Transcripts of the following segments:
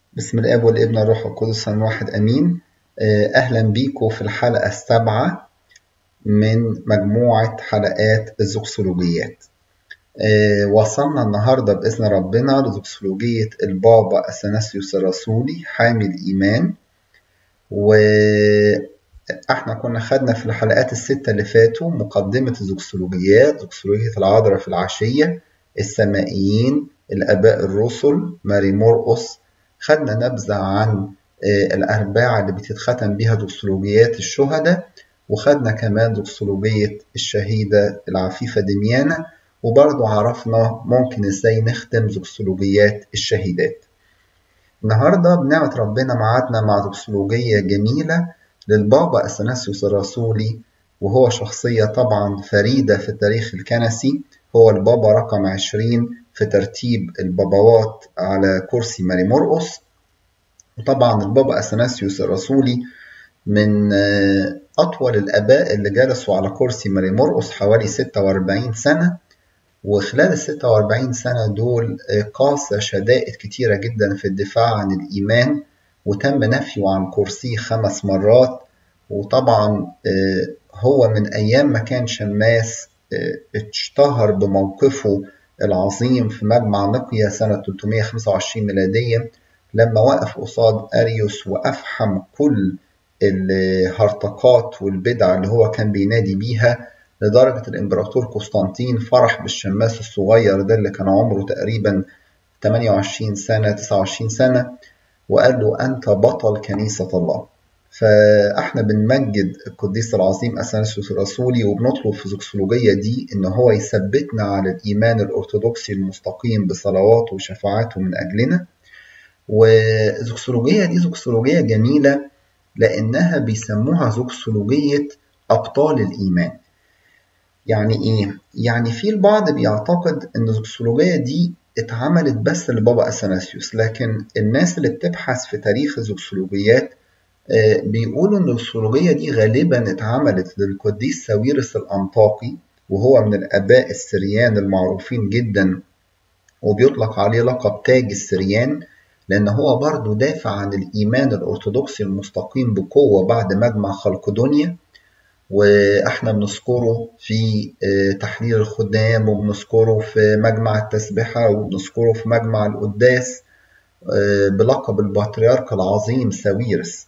بسم الآب والابن والروح القدس الواحد أمين. أهلا بيكم في الحلقة السابعة من مجموعة حلقات الزوكسولوجيات. وصلنا النهاردة بإذن ربنا لزوكسولوجية البابا أثناسيوس الرسولي حامي الإيمان. وإحنا كنا خدنا في الحلقات الستة اللي فاتوا مقدمة الزوكسولوجيات: زوكسولوجية العذراء في العشية، السمائيين، الآباء الرسل، ماري مرقس. خدنا نبذة عن الأرباع اللي بتتختم بيها دوكسولوجيات الشهداء، وخدنا كمان دوكسولوجية الشهيدة العفيفة دميانة، وبرضه عرفنا ممكن ازاي نختم دوكسولوجيات الشهيدات. النهاردة بنعمة ربنا معادنا مع دوكسولوجية جميلة للبابا أثناسيوس الرسولي، وهو شخصية طبعا فريدة في التاريخ الكنسي. هو البابا رقم 20 في ترتيب الباباوات على كرسي ماري مرقس. وطبعا البابا أثناسيوس الرسولي من أطول الآباء اللي جلسوا على كرسي ماري مرقس حوالي 46 سنة، وخلال ال46 سنة دول قاس شدائد كتيرة جدا في الدفاع عن الإيمان، وتم نفيه عن كرسيه 5 مرات. وطبعا هو من أيام ما كان شماس اشتهر بموقفه العظيم في مجمع نقيا سنة 325 ميلادية، لما وقف قصاد أريوس وأفحم كل الهرطقات والبدع اللي هو كان بينادي بيها، لدرجة الإمبراطور قسطنطين فرح بالشماس الصغير ده اللي كان عمره تقريبا 28 سنة 29 سنة، وقال له أنت بطل كنيسة الله. فإحنا بنمجد القديس العظيم أثناسيوس الرسولي، وبنطلب في الزوكسولوجية دي إن هو يثبتنا على الإيمان الأرثوذكسي المستقيم بصلواته وشفاعاته من أجلنا. والزوكسولوجية دي زوكسولوجية جميلة لأنها بيسموها زوكسولوجية أبطال الإيمان. يعني إيه؟ يعني في البعض بيعتقد إن الزوكسولوجية دي اتعملت بس لبابا أثناسيوس، لكن الناس اللي بتبحث في تاريخ الزوكسولوجيات بيقولوا إن الزوكسولوجية دي غالبا اتعملت للقديس ساويرس الأنطاكي، وهو من الآباء السريان المعروفين جدا، وبيطلق عليه لقب تاج السريان، لأن هو برضه دافع عن الإيمان الأرثوذكسي المستقيم بقوة بعد مجمع خلقدونيا. وإحنا بنذكره في تحرير الخدام، وبنذكره في مجمع التسبحة، وبنذكره في مجمع القداس بلقب البطريرك العظيم ساويرس.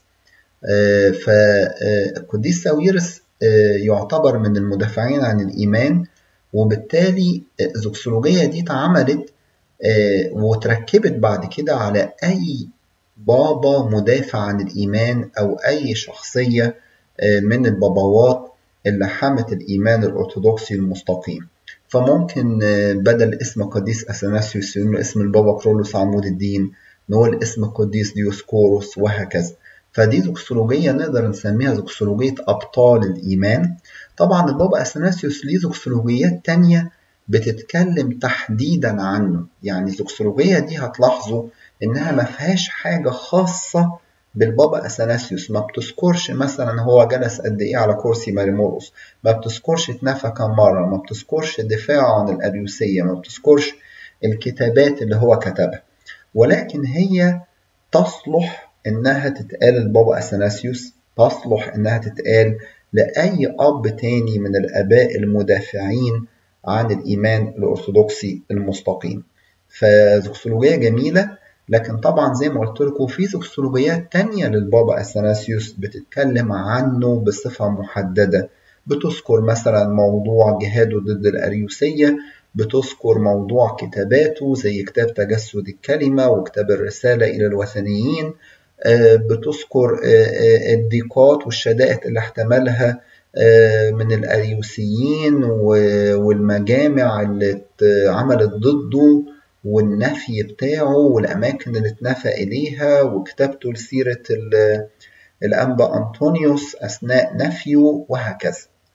فالقديس ساويرس يعتبر من المدافعين عن الإيمان، وبالتالي الزوكسولوجية دي اتعملت وتركبت بعد كده على أي بابا مدافع عن الإيمان أو أي شخصية من الباباوات اللي حمت الإيمان الأرثوذكسي المستقيم. فممكن بدل اسم قديس أثناسيوس نقول اسم البابا كرولوس عمود الدين، نقول اسم القديس ديوسكوروس، وهكذا. فدي زوكسولوجية نقدر نسميها زوكسولوجية أبطال الإيمان. طبعا البابا أثناسيوس ليه زوكسولوجيات تانية بتتكلم تحديدا عنه. يعني الزوكسولوجية دي هتلاحظوا إنها ما فيهاش حاجة خاصة بالبابا أثناسيوس، ما بتذكرش مثلا هو جلس قد إيه على كرسي ماري مرقس، ما بتذكرش اتنفى كم مرة، ما بتذكرش دفاعه عن الأريوسية، ما بتذكرش الكتابات اللي هو كتبها، ولكن هي تصلح إنها تتقال للبابا أثناسيوس، تصلح إنها تتقال لأي أب تاني من الآباء المدافعين عن الإيمان الأرثوذكسي المستقيم. فزوكسولوجية جميلة، لكن طبعا زي ما قلت لكم في زوكسولوجيات تانية للبابا أثناسيوس بتتكلم عنه بصفة محددة، بتذكر مثلا موضوع جهاده ضد الأريوسية، بتذكر موضوع كتاباته زي كتاب تجسد الكلمة وكتاب الرسالة إلى الوثنيين، بتذكر الضيقات والشدائد اللي احتملها من الأريوسيين والمجامع اللي عملت ضده، والنفي بتاعه والأماكن اللي اتنفى إليها، وكتابته لسيرة الأنبا أنطونيوس أثناء نفيه، وهكذا.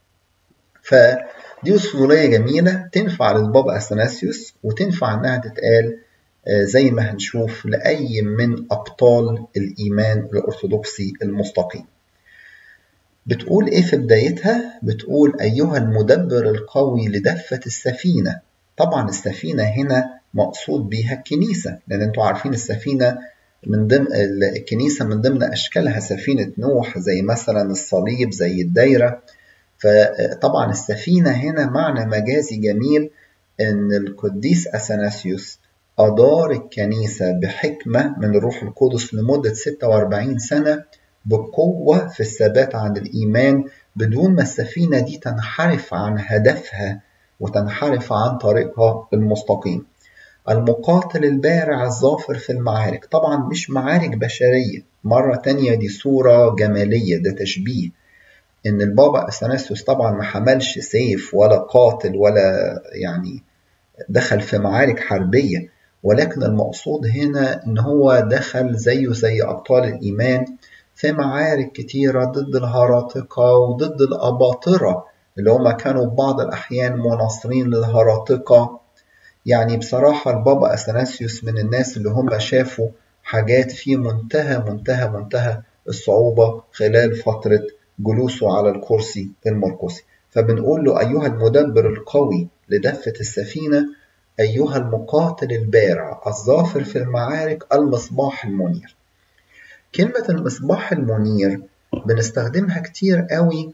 فدي أسطورية جميلة تنفع للبابا أثناسيوس، وتنفع إنها تتقال زي ما هنشوف لأي من أبطال الإيمان الأرثوذكسي المستقيم. بتقول إيه في بدايتها؟ بتقول أيها المدبر القوي لدفة السفينة. طبعا السفينة هنا مقصود بيها الكنيسة، لأن أنتوا عارفين السفينة من ضمن الكنيسة من ضمن أشكالها سفينة نوح، زي مثلا الصليب، زي الدايرة. فطبعا السفينة هنا معنى مجازي جميل، إن القديس أثناسيوس أدار الكنيسة بحكمة من الروح القدس لمدة 46 سنة بقوة في الثبات عن الإيمان، بدون ما السفينة دي تنحرف عن هدفها وتنحرف عن طريقها المستقيم. المقاتل البارع الظافر في المعارك، طبعا مش معارك بشرية، مرة تانية دي صورة جمالية، ده تشبيه. إن البابا أثناسيوس طبعا ما حملش سيف ولا قاتل ولا يعني دخل في معارك حربية، ولكن المقصود هنا إن هو دخل زيه زي أبطال الإيمان في معارك كتيرة ضد الهراطقة وضد الأباطرة اللي هما كانوا ببعض الأحيان مناصرين للهراطقة. يعني بصراحة البابا أثناسيوس من الناس اللي هم شافوا حاجات في منتهى الصعوبة خلال فترة جلوسه على الكرسي المرقسي. فبنقول له أيها المدبر القوي لدفة السفينة، أيها المقاتل البارع الظافر في المعارك، المصباح المنير. كلمة المصباح المنير بنستخدمها كتير قوي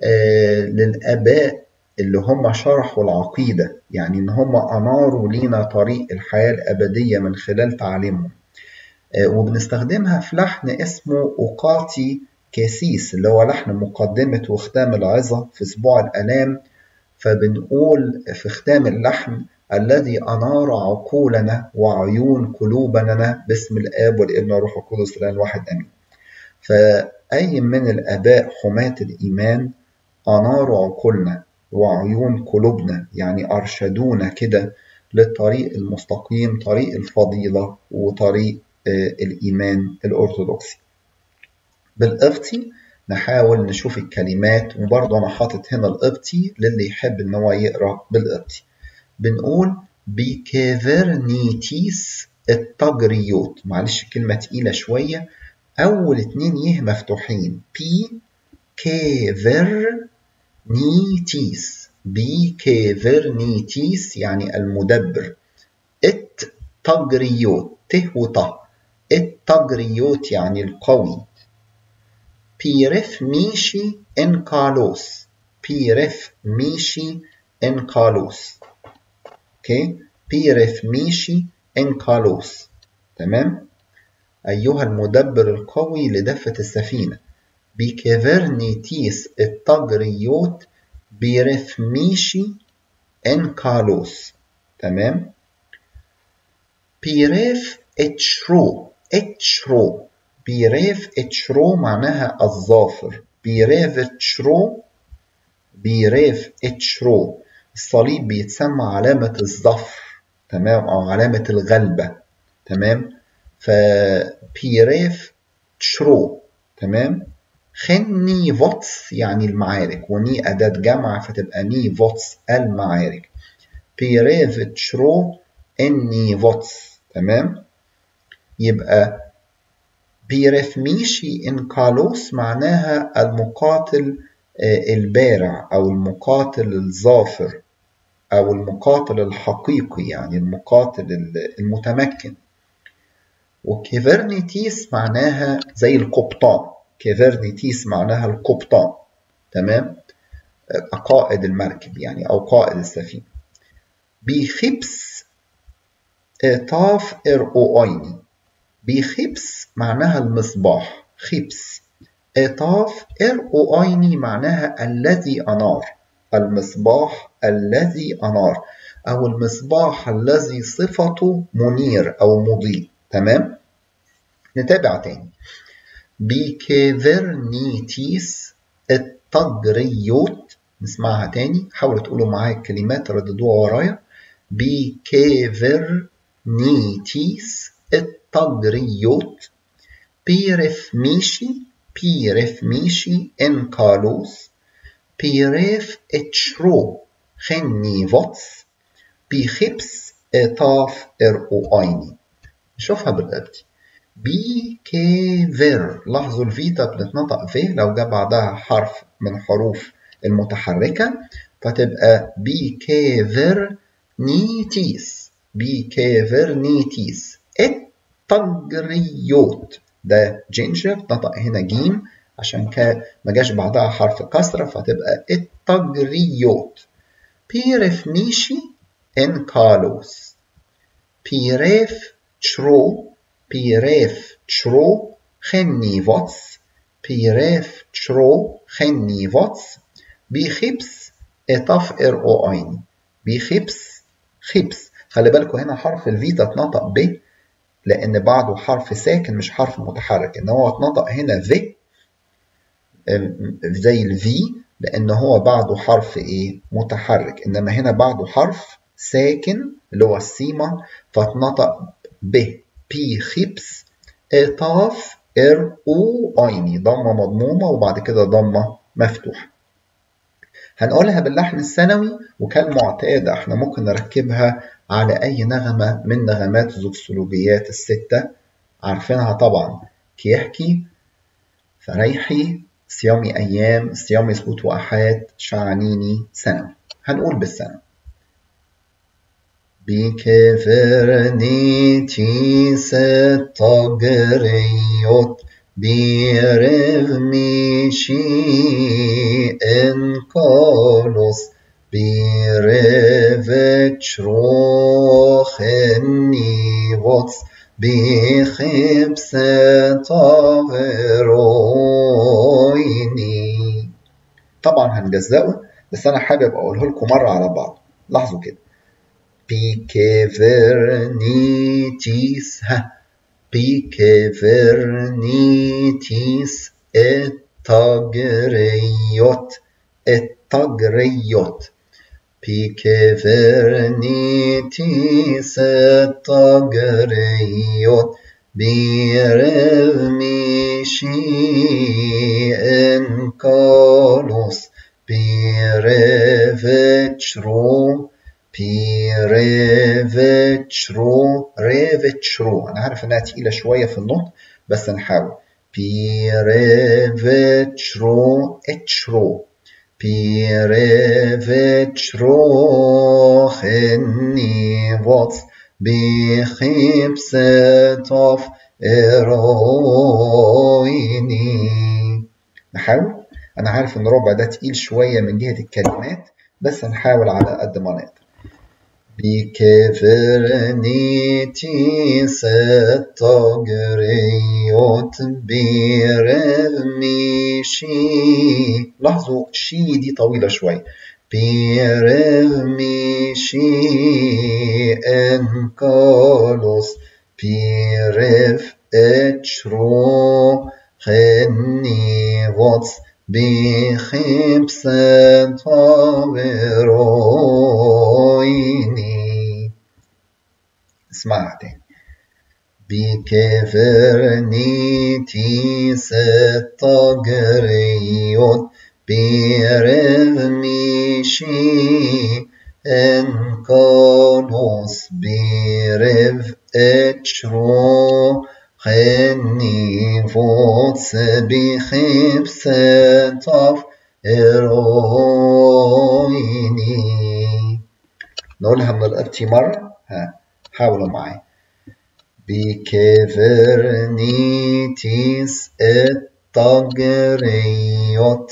للآباء اللي هم شرحوا العقيدة، يعني إن هم أناروا لينا طريق الحياة الأبدية من خلال تعليمهم. وبنستخدمها في لحن اسمه أوقاتي كاسيس، اللي هو لحن مقدمة وختام العظة في أسبوع الآلام. فبنقول في ختام اللحن: الذي أنار عقولنا وعيون قلوبنا، باسم الآب والابن والروح القدس الآن الواحد آمين. فأي من الآباء حماة الإيمان أناروا عقولنا وعيون قلوبنا، يعني أرشدونا كده للطريق المستقيم، طريق الفضيلة وطريق الإيمان الأرثوذكسي. بالقبطي نحاول نشوف الكلمات، وبرضه أنا حاطط هنا القبطي للي يحب إن هو يقرأ بالقبطي. بنقول بكيفرنيتيس التجريوت، معلش كلمة تقيلة شوية، أول 2 يه مفتوحين، بي كيفرنيتيس، بي كيفرنيتيس يعني المدبر. التجريوت، ت وط، التجريوت يعني القوي. بيرف ميشي انكالوس، بيرف ميشي انكالوس، اوكي، بيرف ميشي انكالوس، تمام. أيها المدبر القوي لدفة السفينة، بكيفرنيتيس التجريوت بيرف ميشي انكالوس، تمام. بيرف اتشرو، اتشرو، بيريف اتشرو معناها الظافر، بيريف اتشرو، بيريف اتشرو. الصليب بيتسمى علامة الظفر، تمام، أو علامة الغلبة، تمام. فبيريف تشرو، تمام. خني فوتس يعني المعارك، وني أداة جمع فتبقى ني فوتس المعارك. بيريف تشرو اني فوتس، تمام. يبقى بيرف ميشي انكالوس معناها المقاتل البارع، أو المقاتل الظافر، أو المقاتل الحقيقي، يعني المقاتل المتمكن. وكيفرنيتيس معناها زي القبطان، كيفرنيتيس معناها القبطان، تمام، قائد المركب يعني، أو قائد السفينة. بيخبس طاف إرؤويني، بيخبس معناها المصباح، خبس. طاف إرؤويني معناها الذي أنار، المصباح الذي أنار، أو المصباح الذي صفته منير أو مضيء، تمام. نتابع تاني. بكيفرنيتيس التجريوت، نسمعها تاني، حاولوا تقولوا معايا الكلمات، رددوها ورايا. بكيفرنيتيس التجريوت بيرف ميشي، بيرف ميشي انكالوس، بيرف اتشرو خني فوتس، بيخبس طاف ارؤويني. نشوفها بالقبطي. بي كيفر، لاحظوا الفيتا بتتنطق في لو جاء بعدها حرف من حروف المتحركة، فتبقى بي كيفر نيتيس، بي كيفر نيتيس الطجريوت. ده جينجر نطق هنا جيم عشان ما جاش بعدها حرف كسرة فتبقى الطجريوت. بيرف نيشي إن كالوس. بيرف تشرو. بيرف تشرو خني فوتس. بيرف تشرو خني فوتس. بيخبس اتف ار او اين. بيخبس خبس. خلي بالكوا هنا حرف الفيتا اتنطق ب لان بعده حرف ساكن مش حرف متحرك، ان هو اتنطق هنا في زي الفي لان هو بعده حرف ايه متحرك، انما هنا بعده حرف ساكن اللي هو السيما فاتنطق ب. بي خبس اتاف ار او ايني، ضمه مضمومه وبعد كده ضمه مفتوحه. هنقولها باللحن الثانوي وكالمعتاد احنا ممكن نركبها على اي نغمه من نغمات الزوكسولوجيات السته عارفينها طبعا. كيحكي، فريحي، صيامي ايام، صيامي سبوت واحاد، شعنيني ثانوي. هنقول بالثانوي. بكفرنيتي ستجريوت بيرفميشي إن كالوس بيرفتشروخ النيفوتس بخبسة غيرويني. طبعا هنجزأه بس أنا حابب أقوله لكم مرة على بعض. لاحظوا كده. بكفرنيتيس بكفرنيتيس التجريوت. التجريوت. بكفرنيتيس التجريوت بيرفميشي إن كالوس بيرفتشرو. بيرفتشرو. ريفتشرو انا عارف انها تقيله شويه في النطق بس نحاول. بيرفتشرو اتشرو. بيرفتشرو خني فوتس بخبسة اوف ارويني. نحاول. انا عارف ان الربع ده تقيل شويه من جهه الكلمات بس هنحاول على قد ما نقدر. بكفرنيتيس التجريوت بيرفميشي. لاحظوا شي دي طويلة شوية. بيرفميشي إن كالوس بيرف اتشرو خني فوتس بخبسة غيرويني. اسمعها تاني. بكفرنيتيس التجريوت بيرفميشي إن كالوس بيرف اتشرو خني فوتس بخبسة اوف ارويني. نقولها من القبطي مرة. حاولوا معايا. بكفرنيتيس التجريوت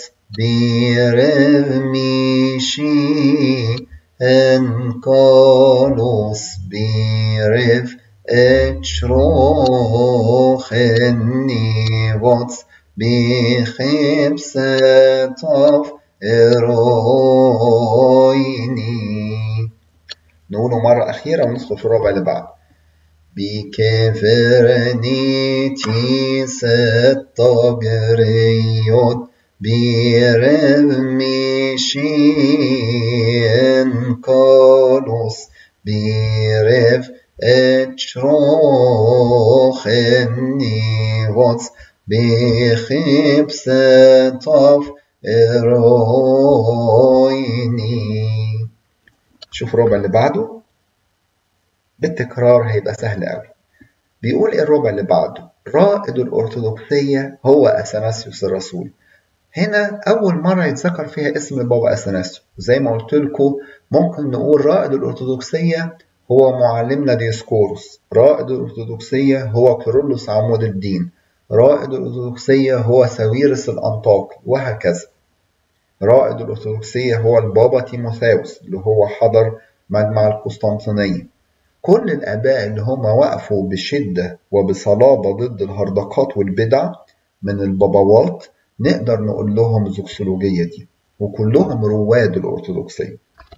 بيرفميشي إن كالوس بيرف اتشرو خني فوتس بخبسة اوف ارويني. نقوله مرة أخيرة وندخل في الربع اللي بعده. بكفرنيتيس التجريوت بيرفميشي إن كالوس بيرف اتشرو خني فوتس بخبسة اوف ارويني. شوف الربع اللي بعده بالتكرار هيبقى سهل قوي. بيقول ايه الربع اللي بعده؟ رائد الأرثوذكسية هو أثناسيوس الرسول. هنا أول مرة يتذكر فيها اسم بابا أثناسيوس. زي ما قلت لكم ممكن نقول رائد الأرثوذكسية هو معلمنا ديسقورس. رائد الأرثوذكسية هو كيرلس عمود الدين. رائد الأرثوذكسية هو ساويرس الأنطاكي، وهكذا. رائد الأرثوذكسية هو البابا تيموثاوس اللي هو حضر مجمع القسطنطينية. كل الآباء اللي هم وقفوا بشدة وبصلابة ضد الهرطقات والبدع من البابوات نقدر نقول لهم الزوكسولوجية دي، وكلهم رواد الأرثوذكسية.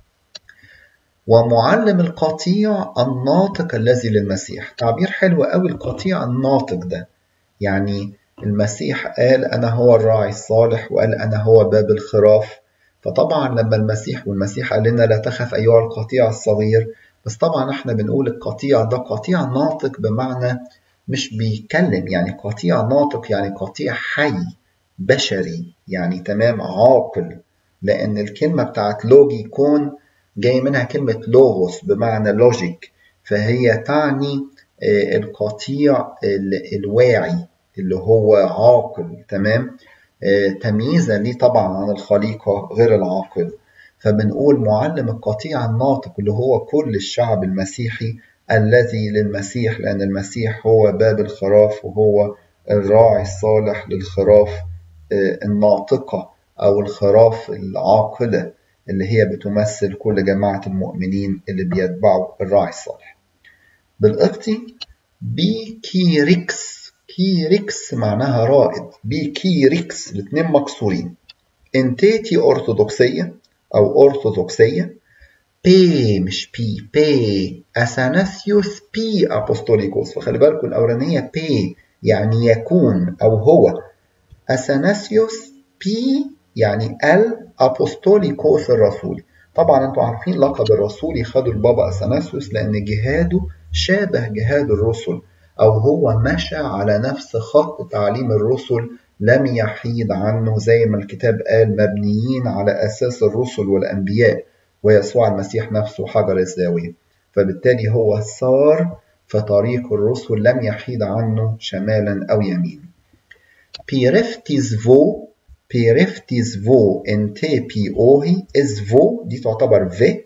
ومعلم القطيع الناطق الذي للمسيح، تعبير حلو قوي القطيع الناطق ده. يعني المسيح قال أنا هو الراعي الصالح، وقال أنا هو باب الخراف. فطبعا لما المسيح قال لنا لا تخف أيها القطيع الصغير، بس طبعا احنا بنقول القطيع ده قطيع ناطق بمعنى مش بيتكلم، يعني قطيع ناطق يعني قطيع حي بشري، يعني تمام عاقل، لأن الكلمة بتاعت لوجيكون جاي منها كلمة لوغوس بمعنى لوجيك، فهي تعني القطيع الواعي اللي هو عاقل، تمام، تمييزا ليه طبعا عن الخليقة غير العاقل. فبنقول معلم القطيع الناطق اللي هو كل الشعب المسيحي الذي للمسيح، لأن المسيح هو باب الخراف وهو الراعي الصالح للخراف الناطقة أو الخراف العاقلة اللي هي بتمثل كل جماعة المؤمنين اللي بيتبعوا الراعي الصالح. بالقبطي بيكيريكس، كيريكس معناها رائد، بيكيريكس الاتنين مكسورين. انتيتي أرثوذكسية أو أرثوذكسية. بي مش بي أثناسيوس بي أبوستوليكوس، فخلي بالكم الأولانية بي يعني يكون أو هو، أثناسيوس بي يعني الأبوستوليكوس الرسولي. طبعا انتوا عارفين لقب الرسولي خدوا البابا أثناسيوس لأن جهاده شابه جهاد الرسل، أو هو مشى على نفس خط تعليم الرسل، لم يحيد عنه، زي ما الكتاب قال مبنيين على أساس الرسل والأنبياء ويسوع المسيح نفسه حجر الزاوية. فبالتالي هو سار في طريق الرسل، لم يحيد عنه شمالا أو يمينا. بيرفتيزفو انتي بيوهي، ازفو دي تعتبر في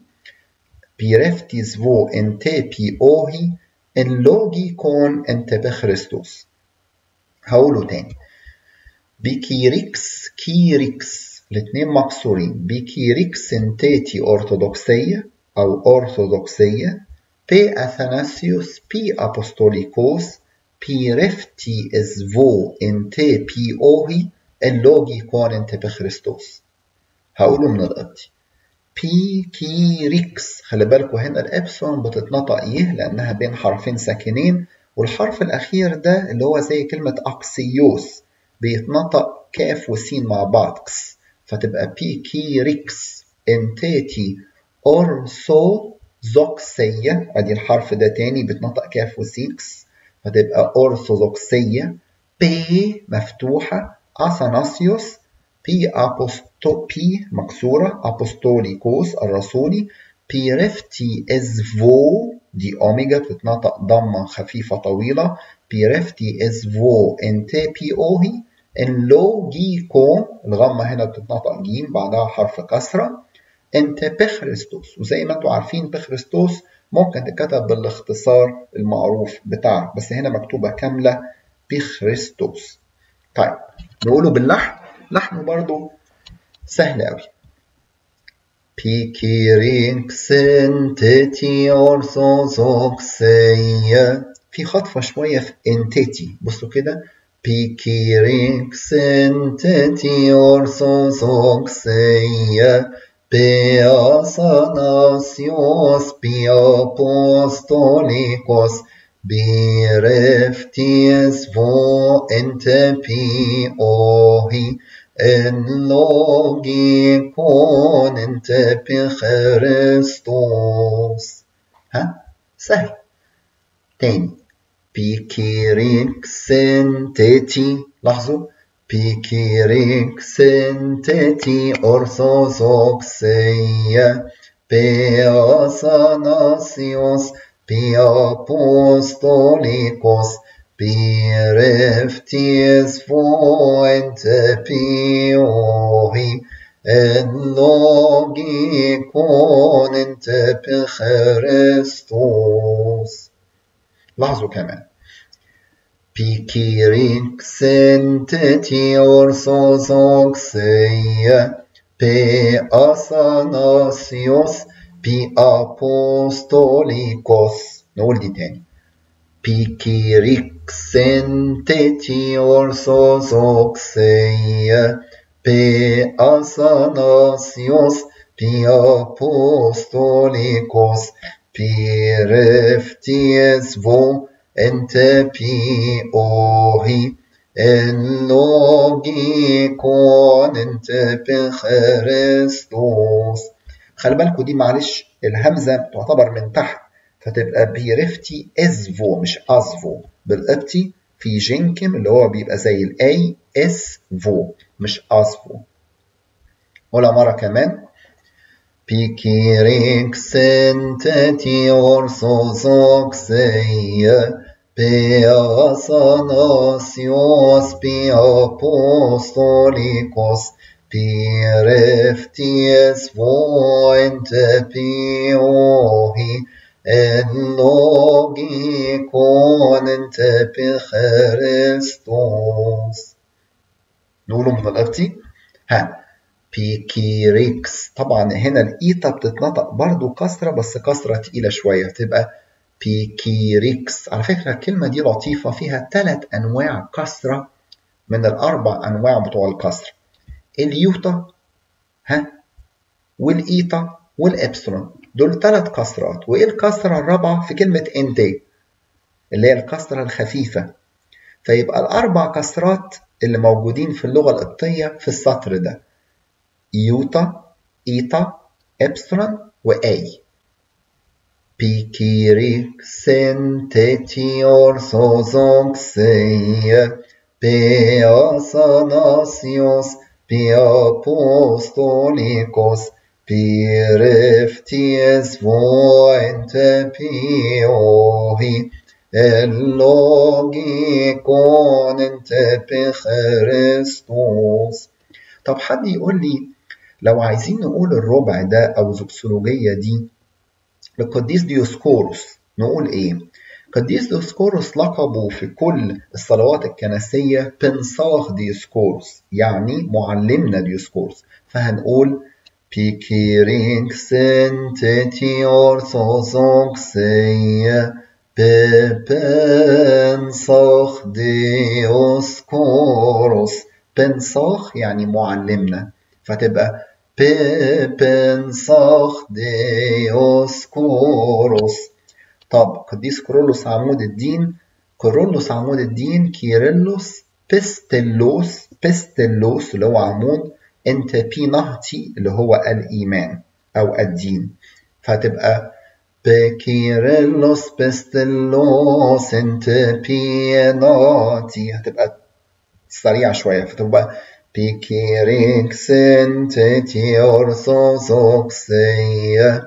بيرفتيزفو انتي بيوهي اللوجيكون انت بخريستوس. هقوله تاني، بكيريكس كيريكس الاتنين مكسورين، بكيريكس انتيتي أرثوذكسية أو أرثوذكسية، بي أثناسيوس بي أبوستوليكوس، بيرفتي إزفو انتي بيوهي اللوجيكون انت بخريستوس. هقوله من القبطي، بيكيريكس، خلي بالكوا هنا الإبسون بتتنطق إيه لأنها بين حرفين ساكنين، والحرف الأخير ده اللي هو زي كلمة أكسيوس بيتنطق كاف وسين مع بعض، فتبقى بيكيريكس انتيتي أرثوذكسية، أدي الحرف ده تاني بيتنطق كاف وسين، فتبقى أرثوذكسية. بي مفتوحة أثناسيوس، بي مكسورة أبوستوليكوس الرسولي، بيرفتي إزفو دي أوميجا بتتنطق ضمة خفيفة طويلة، بيرفتي إزفو انتي بيوهي اللوجيكون الغمة هنا بتتنطق جيم بعدها حرف كسرة، انت بخريستوس. وزي ما انتوا عارفين بخريستوس ممكن تتكتب بالاختصار المعروف بتاعه، بس هنا مكتوبة كاملة بخريستوس. طيب نقوله باللحن، لحنه برضو سهل قوي. بيكيرينكس انتيتي أرثوذكسية، في خطفة شوية في انتيتي، بصوا كده، بيكيرينكس انتيتي أرثوذكسية، بي أثناسيوس بي أبوستوليكوس، بيرفتيس فو انت بي أوهي اللوجيكون انت بخريستوس. ها سهل. تاني، بيكيريكس انتيتي، لاحظوا، بيكيريكس انتيتي أرثوذكسية، بي أثناسيوس بي أبوستوليكوس، بيرفتيس فو انت بيوهي اللوجيكون انت بخريستوس. لاحظوا كمان بكيريكسنتتي أورثوذكسية بي أثناسيوس بي أبوستوليكوس. نقول دي تاني بكيريكسنتتي أورثوذكسية بي أثناسيوس بي أبوستوليكوس بي رفتيس فو انت بي اوهي اللوجيكون انت بخريستوس. خلي بالكوا دي معلش الهمزه تعتبر من تحت، فتبقى بيرفتي ازفو مش ازفو. بالقبطي في جنكم اللي هو بيبقى زي الاي اس فو مش ازفو. ولا مره كمان بكيريكسنتتي أورثوذكسية بي أثناسيوس بي أبوستوليكوس بي رفتيس فو انت بي اوهي اللوجيكون انت بخريستوس. نقوله من القبطي بيكيريكس. طبعا هنا الإيتا بتتنطق برضو كسرة بس كسرة تقيلة شوية تبقى بيكيريكس. على فكرة الكلمة دي لطيفة، فيها 3 أنواع كسرة من ال4 أنواع بتوع الكسر، اليوتا والإيتا والإبسلون، دول 3 كسرات. وإيه الكسرة الرابعة في كلمة إنتي اللي هي الكسرة الخفيفة. فيبقى ال4 كسرات اللي موجودين في اللغة القبطية في السطر ده يوتا إيتا إبسلون وأي. بكيريكسنتتي أورثوذكسية بي أثناسيوس بي أبوستوليكوس بي رفتيس فو انت بي اوهي اللوجيكون انت بخريستوس. طب حد يقول لي لو عايزين نقول الربع ده أو زوكسولوجية دي لقديس ديوسكوروس نقول إيه؟ قديس ديوسكوروس لقبه في كل الصلوات الكنسية بنصاخ ديوسكوروس، يعني معلمنا ديوسكوروس. فهنقول بكيريكسنتتي أورثوذكسية بنصاخ ديوسكوروس. بنصاخ يعني معلمنا، فتبقى بنصاخ ديوسكوروس. طب قديس كيرلس عمود الدين، كيرلس عمود الدين كيرلس بستلوس، بستلوس اللي هو عمود، انت بي نهتي اللي هو الإيمان أو الدين، فتبقى بكيرلس بستلوس انت بي نهتي. هتبقى سريعة شوية فتبقى بكيريكسنتتي أورثوذكسية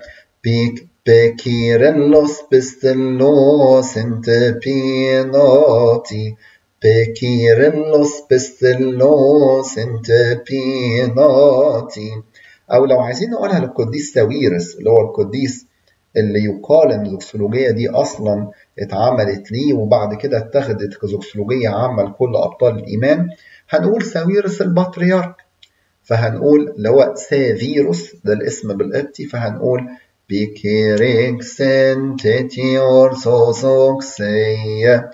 بكيرلس بستلوس انت بيناتي بكيرلس بستلوس انت بيناتي. أو لو عايزين نقولها للقديس ساويرس اللي هو القديس اللي يقال ان الزوكسولوجية دي اصلا اتعملت ليه وبعد كده اتخذت كزوكسولوجية عامة لكل ابطال الايمان، هنقول ساويرس البطريرك. فهنقول اللي هو سافيروس ده الاسم بالقبطي، فهنقول بكيريكسنتتي أورثوذكسية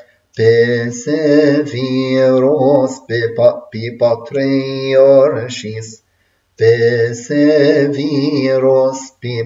بسافيروس ببطريرشيس بسافيروس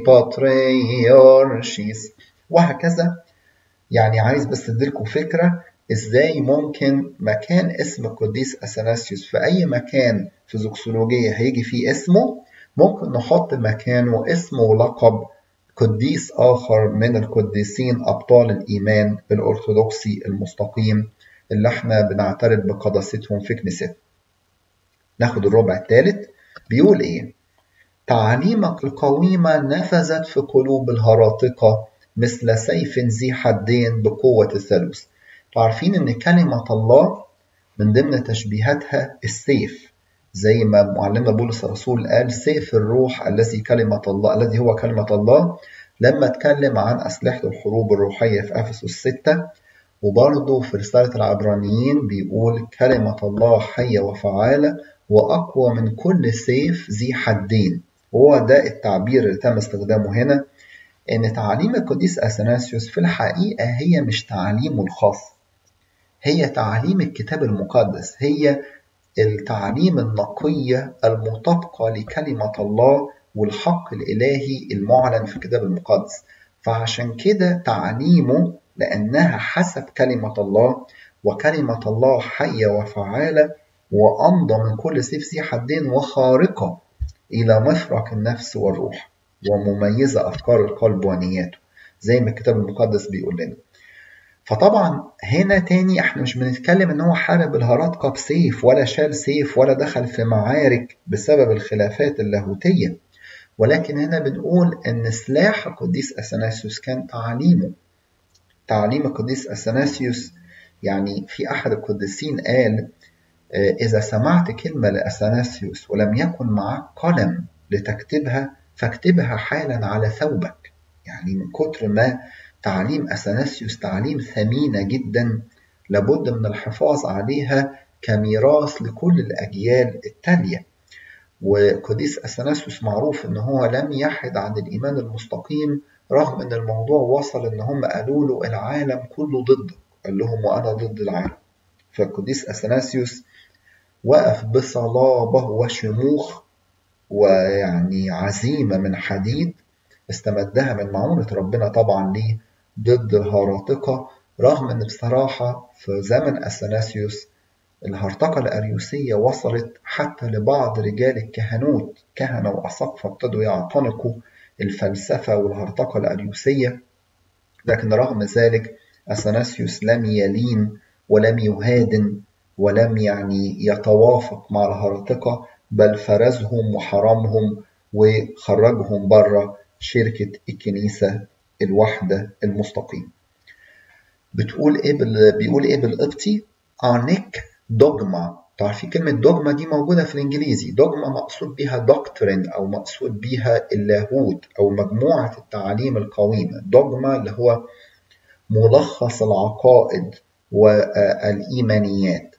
ببطريرشيس، وهكذا. يعني عايز بس اديلكم فكرة ازاي ممكن مكان اسم القديس أثناسيوس في أي مكان في زوكسولوجية هيجي فيه اسمه، ممكن نحط مكانه اسم ولقب قديس آخر من القديسين أبطال الإيمان الأرثوذكسي المستقيم اللي احنا بنعترف بقداستهم في كنيستنا. ناخد الربع الثالث بيقول ايه؟ تعاليمك القويمة نفذت في قلوب الهراطقة مثل سيف ذي حدين بقوة الثالوث. عارفين ان كلمة الله من ضمن تشبيهاتها السيف، زي ما معلمنا بولس الرسول قال سيف الروح الذي هو كلمة الله، لما اتكلم عن أسلحة الحروب الروحية في أفسس 6. وبرضه في رسالة العبرانيين بيقول كلمة الله حية وفعالة وأقوى من كل سيف ذي حدين. وهو ده التعبير اللي تم استخدامه هنا، إن تعاليم القديس أثناسيوس في الحقيقة هي مش تعاليمه الخاص، هي تعاليم الكتاب المقدس، هي التعاليم النقية المطابقة لكلمة الله والحق الإلهي المعلن في الكتاب المقدس. فعشان كده تعاليمه لأنها حسب كلمة الله، وكلمة الله حية وفعالة وأمضى من كل سيف ذي حدين وخارقة إلى مفرق النفس والروح ومميزة أفكار القلب ونياته زي ما الكتاب المقدس بيقول لنا. فطبعا هنا تاني احنا مش بنتكلم ان هو حارب الهرطقة بسيف ولا شال سيف ولا دخل في معارك بسبب الخلافات اللاهوتية، ولكن هنا بنقول ان سلاح القديس أثناسيوس كان تعليم القديس أثناسيوس. يعني في أحد القديسين قال إذا سمعت كلمة لأثناسيوس ولم يكن معك قلم لتكتبها فاكتبها حالا على ثوبك. يعني من كتر ما تعليم أثناسيوس تعليم ثمينة جدا لابد من الحفاظ عليها كميراث لكل الأجيال التالية. وقديس أثناسيوس معروف إن هو لم يحد عن الإيمان المستقيم رغم إن الموضوع وصل إن هم قالوا له العالم كله ضدك، قال لهم وأنا ضد العالم. فالقديس أثناسيوس وقف بصلابة وشموخ ويعني عزيمة من حديد استمدها من معونة ربنا طبعا ليه ضد الهراطقة، رغم ان بصراحة في زمن أثناسيوس الهرطقة الأريوسية وصلت حتى لبعض رجال الكهنوت، كهنة وأساقفة ابتدوا يعتنقوا الفلسفة والهرطقة الأريوسية. لكن رغم ذلك أثناسيوس لم يلين ولم يهادن ولم يعني يتوافق مع الهرطقة، بل فرزهم وحرمهم وخرجهم بره شركة الكنيسة الواحدة المستقيمة. بيقول ايه بالقبطي؟ انيك دوجما. تعرفين كلمة دوجما دي موجودة في الإنجليزي. دوجما مقصود بيها دوكترين أو مقصود بيها اللاهوت أو مجموعة التعاليم القويمة. دوجما اللي هو ملخص العقائد والإيمانيات.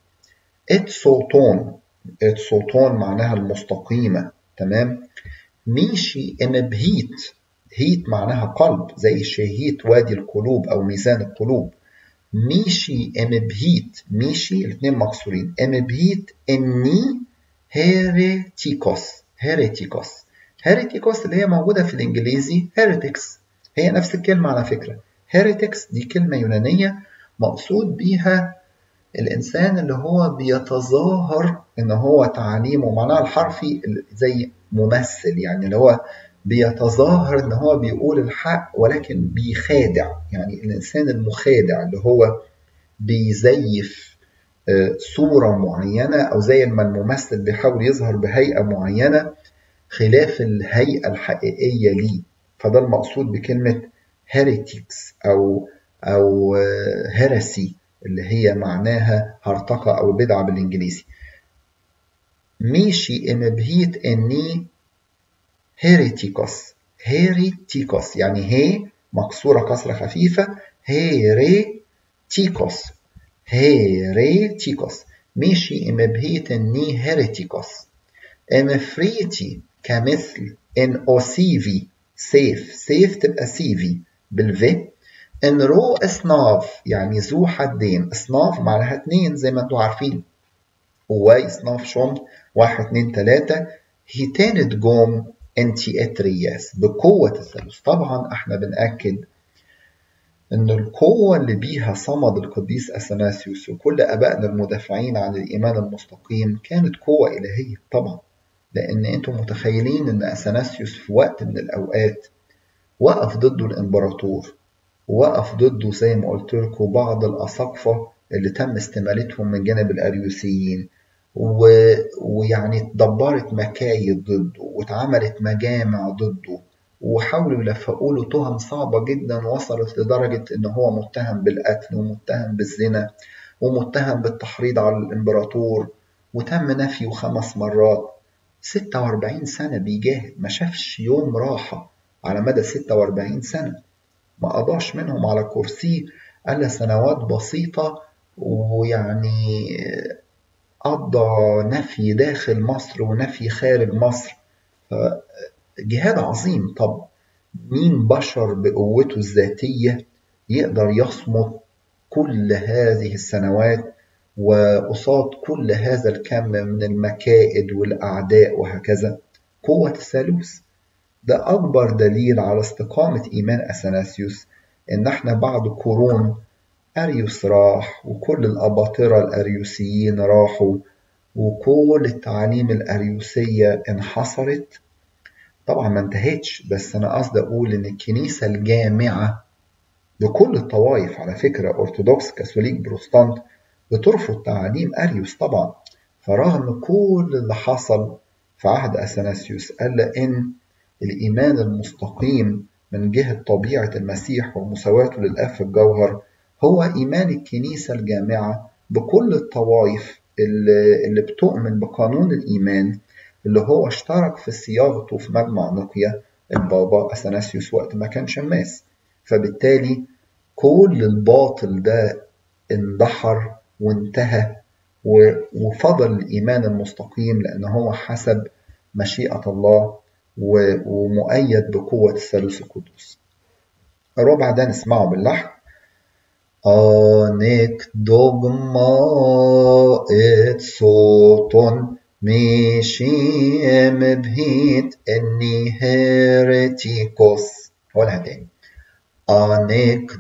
اتسوتون معناها المستقيمة، تمام. ميشي امبهيت، هيت معناها قلب زي شهيت وادي القلوب أو ميزان القلوب. ميشي امبهيت، ميشي الاثنين مكسورين، امبهيت اني هيريتيكوس اللي هي موجودة في الإنجليزي هيريتكس، هي نفس الكلمة على فكرة. هيريتكس دي كلمة يونانية مقصود بيها الإنسان اللي هو بيتظاهر إن هو تعليمه معناها الحرفي زي ممثل، يعني اللي هو بيتظاهر إن هو بيقول الحق ولكن بيخادع، يعني الإنسان المخادع اللي هو بيزيف صورة معينة أو زي ما الممثل بيحاول يظهر بهيئة معينة خلاف الهيئة الحقيقية ليه. فده المقصود بكلمة heretics أو heresy اللي هي معناها هرطقة أو بدعة بالإنجليزي. ميشي امبهيت اني هيريتيكوس يعني هي مكسورة كسرة خفيفة، هيريتيكوس ميشي امبهيت اني هيريتيكوس. امفريتي كمثل ان اوسيفي سيف تبقى سيفي بالفي. ان رو اصناف يعني ذو حدين، اصناف معناها اتنين زي ما انتوا عارفين، واي اصناف شوند 1 2 3. هيتانت جوم انتي اترياس بقوة الثالوث. طبعا احنا بنأكد ان القوة اللي بيها صمد القديس أثناسيوس وكل ابائنا المدافعين عن الايمان المستقيم كانت قوة الهية طبعا، لان انتم متخيلين ان أثناسيوس في وقت من الاوقات وقف ضده الامبراطور، وقف ضده زي ما قلت لكم بعض الأساقفة اللي تم استمالتهم من جانب الأريوسيين، ويعني اتدبرت مكايد ضده واتعملت مجامع ضده وحاولوا يلفقوا له تهم صعبة جدا وصلت لدرجة إن هو متهم بالقتل ومتهم بالزنا ومتهم بالتحريض على الإمبراطور وتم نفيه 5 مرات. 46 سنة بيجاهد، ما شافش يوم راحة على مدى 46 سنة، ما قضاش منهم على كرسيه إلا سنوات بسيطة، ويعني قضى نفي داخل مصر ونفي خارج مصر. جهاد عظيم. طب مين بشر بقوته الذاتية يقدر يصمد كل هذه السنوات وقصاد كل هذا الكم من المكائد والأعداء وهكذا؟ قوة الثالوث. ده أكبر دليل على استقامة إيمان أثناسيوس، إن احنا بعد قرون أريوس راح، وكل الأباطرة الأريوسيين راحوا، وكل التعاليم الأريوسية انحصرت. طبعا ما انتهتش، بس أنا قصدي أقول إن الكنيسة الجامعة بكل الطوائف، على فكرة أرثوذكس كاثوليك بروتستانت، بترفض تعاليم أريوس طبعا. فرغم كل اللي حصل في عهد أثناسيوس، قال إن الإيمان المستقيم من جهة طبيعة المسيح ومساواته للآب في الجوهر هو إيمان الكنيسة الجامعة بكل الطوائف اللي بتؤمن بقانون الإيمان، اللي هو اشترك في صياغته في مجمع نقيا البابا أثناسيوس وقت ما كان شماس. فبالتالي كل الباطل ده اندحر وانتهى، وفضل الإيمان المستقيم، لأن هو حسب مشيئة الله ومؤيد بقوة الثالوث القدوس. الربع ده نسمعه باللحن. Anek dogma et soton مشيم بهيت اني هيرتيكوس. هقولها تاني. Anek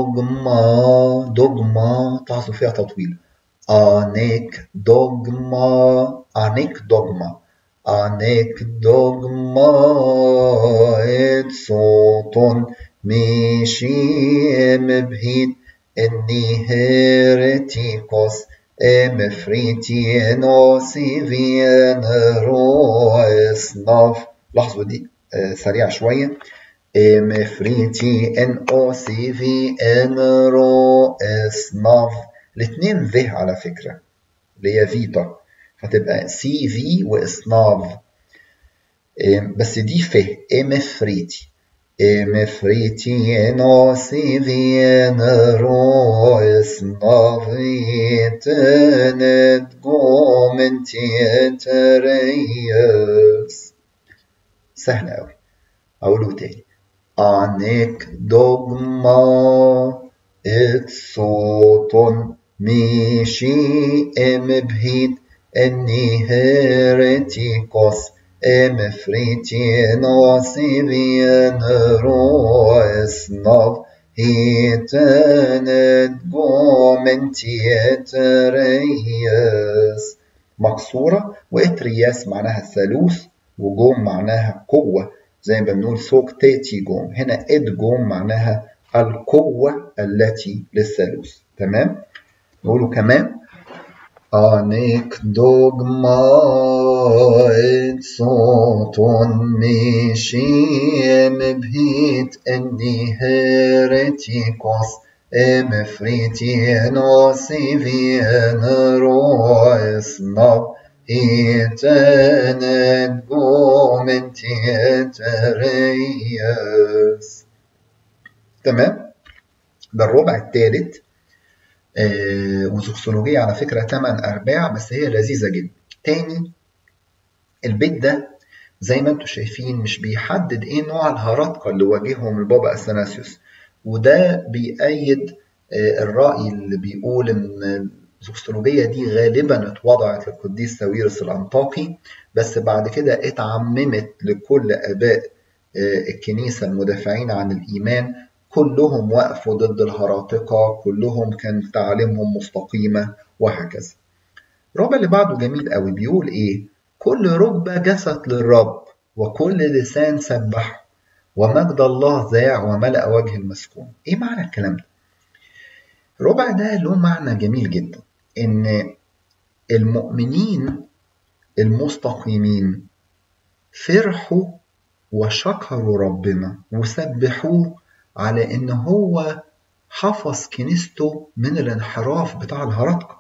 dogma تحصل فيها تطويل. Anek dogma et soton مشيم بهيت اني هيرتيكوس مفريتي نوسي فين روسناف. لاحظوا دي سريعة شوية. مفريتي ان اوسي في ان روسناف. الاتنين ذه على فكرة، اللي هي فيتا، هتبقى سي في واسناف، بس دي فه. مفريتي نوسي فين روسناف تند قومنتي تريس. سهلة أوي. أقوله تاني. Anek dogma et soton مشي بهيت اني هيرتيكوس مفريتي نوسي بين روسناف هيتند قومنتي تريس. مقصورة، واترياس معناها الثالوث، وجوم معناها قوة، زي ما بنقول سوق تاتي جوم. هنا اد جوم معناها القوة التي للثالوث. تمام. نقوله كمان. Anek dogma et soton مشيم بهيت اني هيرتيكوس مفريتي نوسي فين روسناف إتناد قومنتي تريس. تمام. ده الربع الثالث. وزوكسولوجية على فكرة 8 أرباع، بس هي لذيذة جدا. تاني، البيت ده زي ما انتم شايفين مش بيحدد ايه نوع الهرطقة اللي واجههم البابا أثناسيوس، وده بيأيد الرأي اللي بيقول ان الزوكسولوجية دي غالبا اتوضعت للقديس ساويرس الأنطاكي، بس بعد كده اتعممت لكل آباء الكنيسة المدافعين عن الإيمان. كلهم وقفوا ضد الهراطقة، كلهم كان تعاليمهم مستقيمة وهكذا. الربع اللي بعده جميل قوي، بيقول ايه؟ كل ركبة جست للرب وكل لسان سبحه ومجد الله ذاع وملأ وجه المسكون. ايه معنى الكلام ده؟ الربع ده له معنى جميل جدا، ان المؤمنين المستقيمين فرحوا وشكروا ربنا وسبحوه على ان هو حفظ كنيسته من الانحراف بتاع الهرطقة.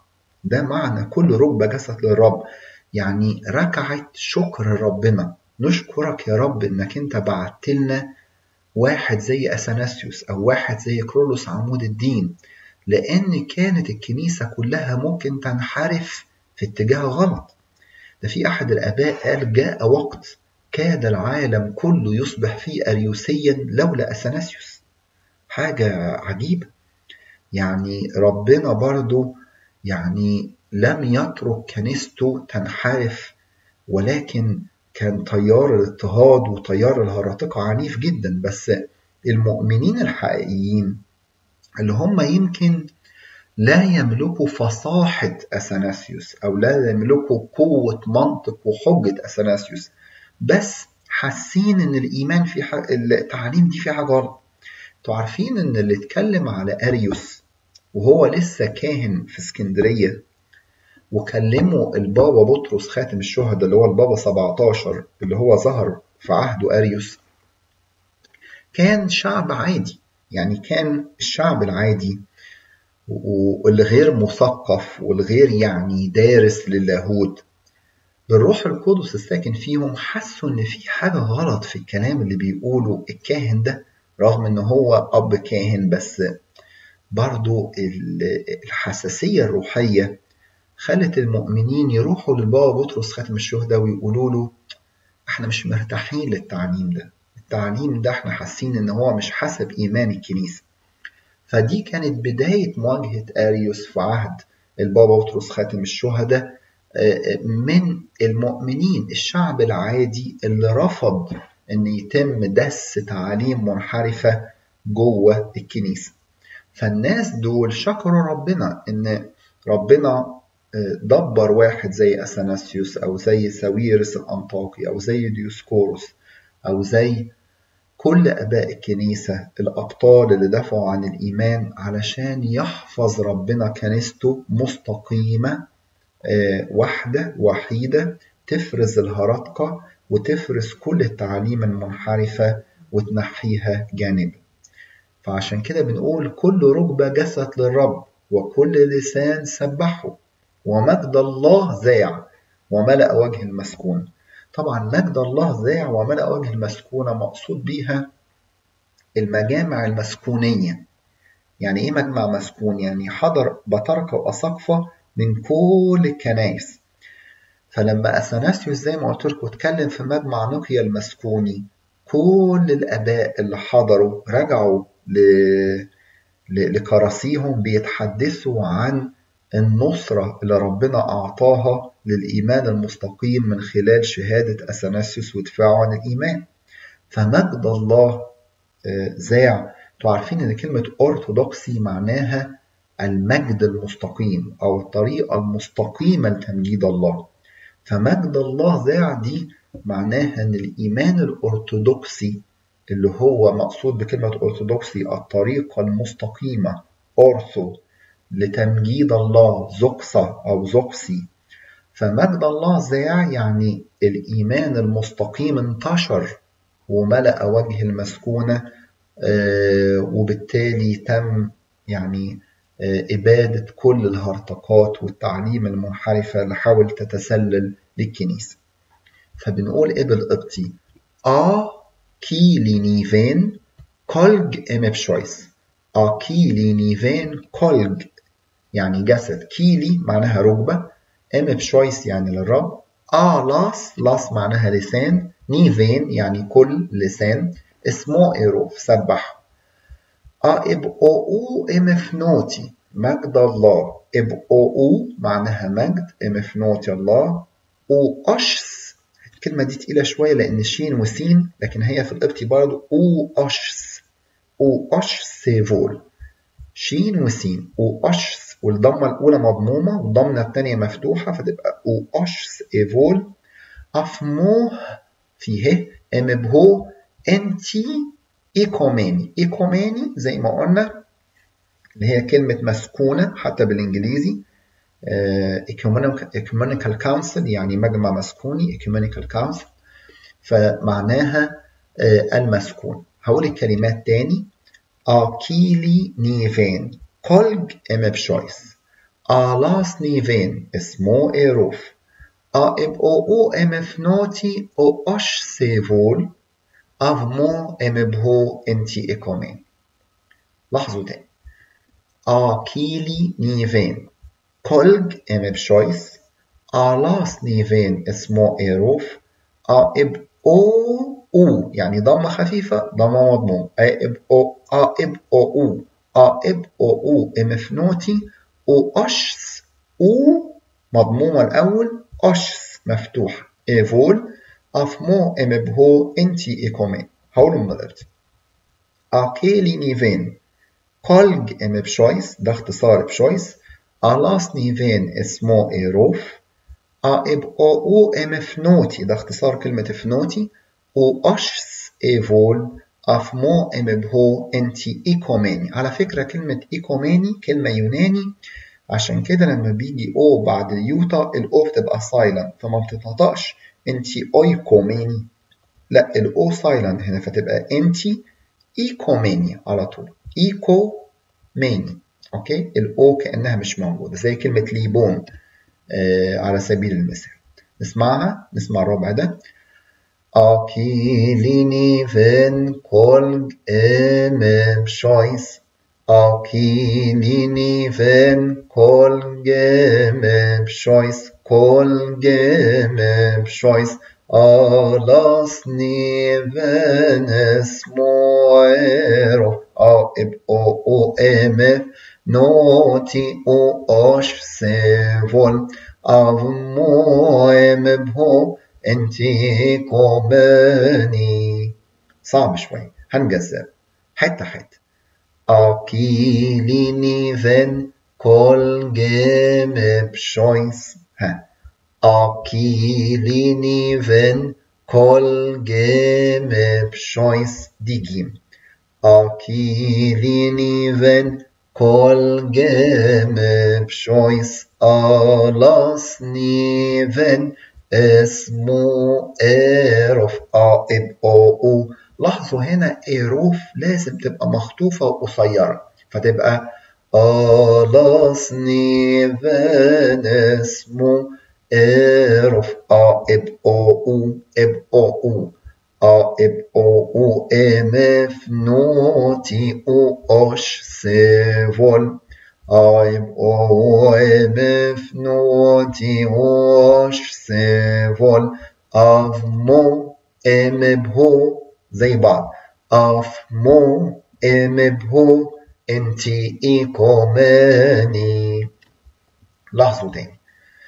ده معنى كل ركبة جسد للرب، يعني ركعت شكر ربنا. نشكرك يا رب إنك أنت بعت لنا واحد زي أثناسيوس أو واحد زي كرولوس عمود الدين، لأن كانت الكنيسة كلها ممكن تنحرف في اتجاه غلط. ده في أحد الآباء قال جاء وقت كاد العالم كله يصبح فيه أريوسيا لولا أثناسيوس. حاجة عجيبة. يعني ربنا برضو يعني لم يترك كنيسته تنحرف، ولكن كان تيار الاضطهاد وتيار الهراطقة عنيف جدا. بس المؤمنين الحقيقيين اللي هم يمكن لا يملكوا فصاحة أثناسيوس أو لا يملكوا قوة منطق وحجة أثناسيوس، بس حاسين إن الإيمان في التعليم دي في حاجة غلط. انتوا عارفين إن اللي اتكلم على أريوس وهو لسه كاهن في اسكندرية وكلمه البابا بطرس خاتم الشهداء اللي هو البابا 17 اللي هو ظهر في عهده أريوس، كان شعب عادي. يعني كان الشعب العادي والغير مثقف والغير يعني دارس للاهوت بالروح القدس الساكن فيهم حسوا ان في حاجة غلط في الكلام اللي بيقوله الكاهن ده، رغم ان هو اب كاهن. بس برضو الحساسية الروحية خلت المؤمنين يروحوا للبابا بطرس خاتم الشهداء ويقولوا له احنا مش مرتاحين للتعليم ده، التعليم ده احنا حاسين ان هو مش حسب ايمان الكنيسة. فدي كانت بداية مواجهة أريوس في عهد البابا بطرس خاتم الشهداء من المؤمنين الشعب العادي اللي رفض أن يتم دس تعاليم منحرفة جوه الكنيسة. فالناس دول شكروا ربنا إن ربنا دبر واحد زي أثناسيوس أو زي ساويرس الأنطاكي أو زي ديوسكوروس أو زي كل آباء الكنيسة الأبطال اللي دافعوا عن الإيمان علشان يحفظ ربنا كنيسته مستقيمة، واحدة وحيدة تفرز الهرطقة وتفرز كل التعاليم المنحرفة وتنحيها جانبا. فعشان كده بنقول كل ركبة جسد للرب وكل لسان سبحه ومجد الله ذاع وملأ وجه المسكون. طبعا مجد الله ذاع وملأ وجه المسكونة مقصود بيها المجامع المسكونية. يعني ايه مجمع مسكون؟ يعني حضر بطركة وأساقفة من كل الكنائس. فلما أثناسيوس زي ما قلت لكم اتكلم في مجمع نقيا المسكوني، كل الآباء اللي حضروا رجعوا لكراسيهم بيتحدثوا عن النصرة اللي ربنا أعطاها للإيمان المستقيم من خلال شهادة أثناسيوس ودفاعه عن الإيمان. فمجد الله ذاع. انتوا عارفين ان كلمة أرثوذكسي معناها المجد المستقيم او الطريقة المستقيمة لتمجيد الله. فمجد الله ذاع دي معناها ان الإيمان الأرثوذكسي اللي هو مقصود بكلمة أرثوذكسي الطريقة المستقيمة أرثو لتمجيد الله زوكسا أو زوكسي. فمجد الله ذاع يعني الإيمان المستقيم انتشر وملأ وجه المسكونة، وبالتالي تم يعني إبادة كل الهرطقات والتعليم المنحرفة اللي حاول تتسلل للكنيسة. فبنقول إيه بالقبطي؟ كي نيفين كولج إمبشويس. كي نيفين كولج يعني جسد، كيلي معناها ركبة، إمبشويس يعني للرب، لاس معناها لسان، نيفين يعني كل لسان، اسمه إيروف سبح. ابقوا امفنوتي مجد الله، ابقوا معناها مجد، امفنوتي الله، وأشس. الكلمة دي تقيلة شوية لأن شين وسين، لكن هي في القبطي برضه أشس، أشس سيفول، شين وسين أشس، والضمة الأولى مضمومة والضمة الثانية مفتوحة فتبقى أشس إيفول. أفموه فيه امبهو انتي إيكوماني. إيكوماني زي ما قلنا اللي هي كلمة مسكونة حتى بالإنجليزي، Ecumenical Council يعني مجمع مسكوني Ecumenical Council، فمعناها المسكون. هقول الكلمات تاني. أكيلي نيفين كولج إمبشويس Alas niven اسمه إيروف اب او امفنوتي او اش سيفول افمو امبهو انتي ايكومين. لاحظوا تاني. كيلي نيفين كولج امبشويس الاس نيفين اسمه إيروف اب او يعني ضمة خفيفة ضمة مضموم اب او امفنوتي او اشس او مضمومة الأول أشس مفتوح إيفول أفمو إمبهو إنتي إيكومين. هقوله من الأرض. أكيلي نيفين كولج إمبشويس ده اختصار بشويس ألاس نيفين اسمه إيروف أب أو إمفنوتي ده اختصار كلمة فنوتي وأشس إيفول أفمو إمبهو إنتي إيكوميني. على فكرة كلمة إيكوميني كلمة يوناني، عشان كده لما بيجي او بعد اليوتا الاو بتبقى سايلنت فما بتتنطقش انتي اويكوميني، لا الاو سايلنت هنا فتبقى انتي ايكوميني على طول ايكوميني. اوكي الاو كانها مش موجوده زي كلمه ليبون على سبيل المثال. نسمع الربع ده. أكيليني فين كولج بشويس أكيليني فين كولج بشويس كولج بشويس ألاس نيفن اسمويرو اب او نوتي او اش سيفول افمو بهو انتي كوماني. صعب شوي هنجزء حتة حتة. أكيليني فين كل جيم بشويس أكيليني فين كل جيم بشويس دي جيم أكيليني فين كل جيم بشويس ألاس نيفن اسمه إيروف اب او. لاحظوا هنا إيروف لازم تبقى مخطوفة وقصيرة فتبقى ألاس نيفن اسمه إيروف اب او اب او امفنوتي او اش سيفول اب او امفنوتي اوش سيفول افمو امبهو زي بعض افمو امبهو انتي ايكوماني. لاحظوا تاني.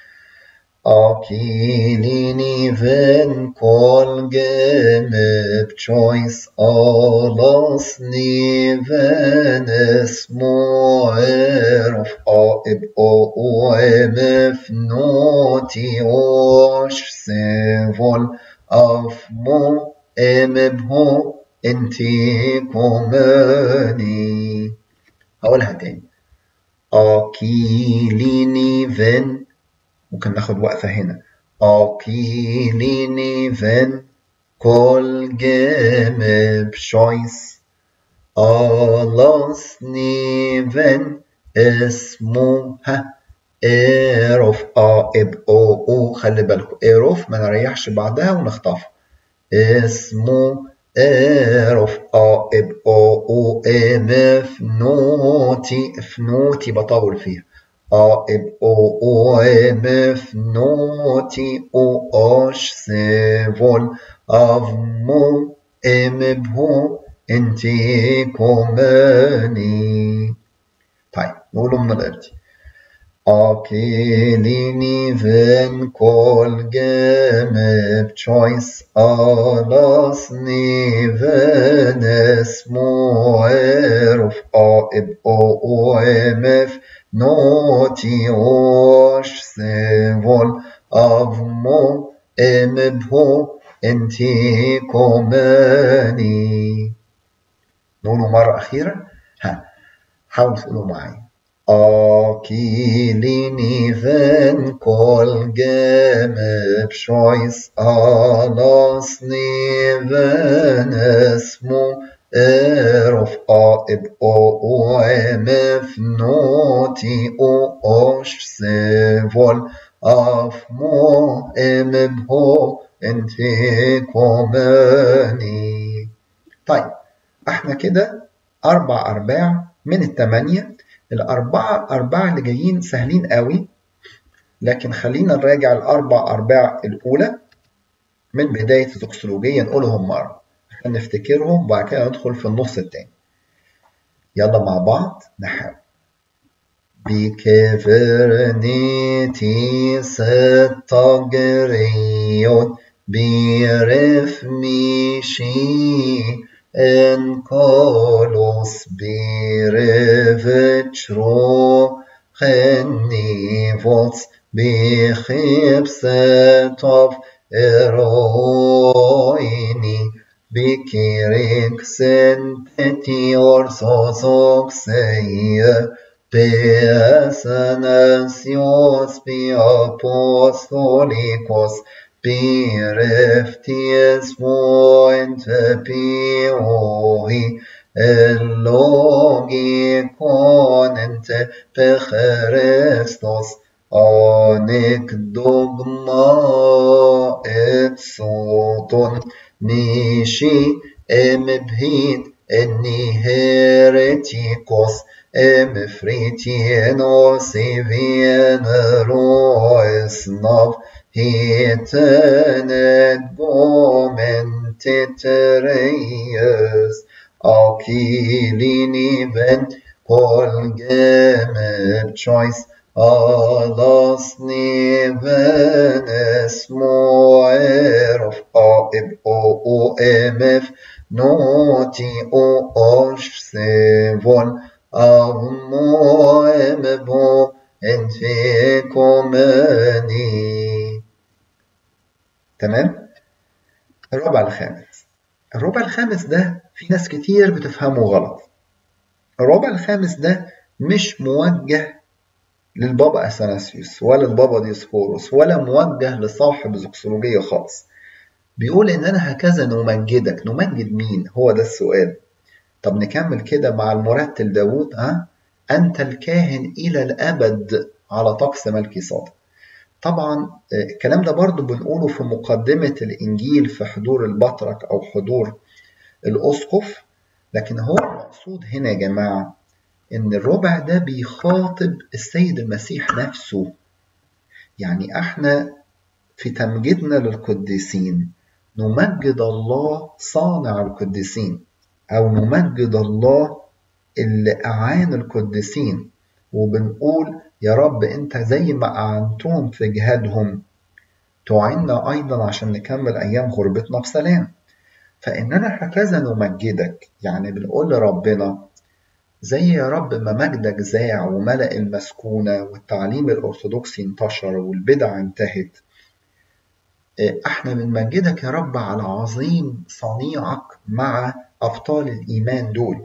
أكيليني فين كول جيم بشويس ألاس نيفن اسمو إيروف اب او امفنوتي اوش سيفول أفمو امبهو انتي كوماني. هقولها تاني. أكيليني فين ممكن ناخد وقفة هنا. أكيليني فين كل جيم بشويس ألاس نيفن اسمه إيروف اب او خلي بالكم إيروف ما نريحش بعدها ونخطفها اسمه إيروف اب او فنوتي بطول فيها اب او مفنوتي او اش سيفول افمو امبهو انتي كوماني. طيب نقوله من الارض. أكيليني فين كول جيم بشويس ألاس نيفن اسمو إيروف اب او مفنوتي اوش سيفول افمو امبهو انتي كوماني. نقوله مرة أخيرة. حاولوا تقولوا معايا. أكيليني فين كول جيم بشويس ألاس نيفن اسمو Erof a eb o emef noti o osh sevol af mo emeb ho انتي كوماني. طيب احنا كده 4 أرباع من ال8. الأربعة أرباع اللي جايين سهلين قوي، لكن خلينا نراجع ال4 أرباع الأولى من بداية الزوكسولوجية نقولهم مرة عشان نفتكرهم، وبعد كده ندخل في النص التاني. يلا مع بعض نحاول. بكفرنيتي ستجريون برفميشي ان كولوس برفتشرو خنيفوس بخبستوف ارويني بكيريك سنتي أرثوذكسية Athanasius Apostolicos Pirefties Moente Pioi Logikon ente Christos Anik dogma et soton Nishi emebhit enni heretikos Emfritinos Vieneroisnov Hitenet Gomentitreis Akilini ben Kolgemer choice Alas nivenes moerof aib o emf noti o osh sevon أمو انفيكم أني. تمام. الربع الخامس ده في ناس كتير بتفهمه غلط. الربع الخامس ده مش موجه للبابا أثناسيوس ولا البابا ديسقورس ولا موجه لصاحب الزوكسولوجية خالص. بيقول إننا هكذا نمجدك. نمجد مين؟ هو ده السؤال. طب نكمل كده مع المرتل داود. أنت الكاهن إلى الأبد على طقس ملكي صادق. طبعا الكلام ده برضو بنقوله في مقدمة الإنجيل في حضور البطرك أو حضور الأسقف، لكن هو المقصود هنا يا جماعة إن الربع ده بيخاطب السيد المسيح نفسه. يعني احنا في تمجيدنا للقديسين نمجد الله صانع القديسين، أو نمجد الله اللي أعان القديسين، وبنقول يا رب أنت زي ما أعنتهم في جهادهم تعيننا أيضا عشان نكمل أيام غربتنا بسلام. فإننا هكذا نمجدك، يعني بنقول لربنا زي يا رب ما مجدك زاع وملأ المسكونة والتعليم الأرثوذكسي انتشر والبدع انتهت، احنا بنمجدك يا رب على عظيم صنيعك مع أبطال الإيمان دول،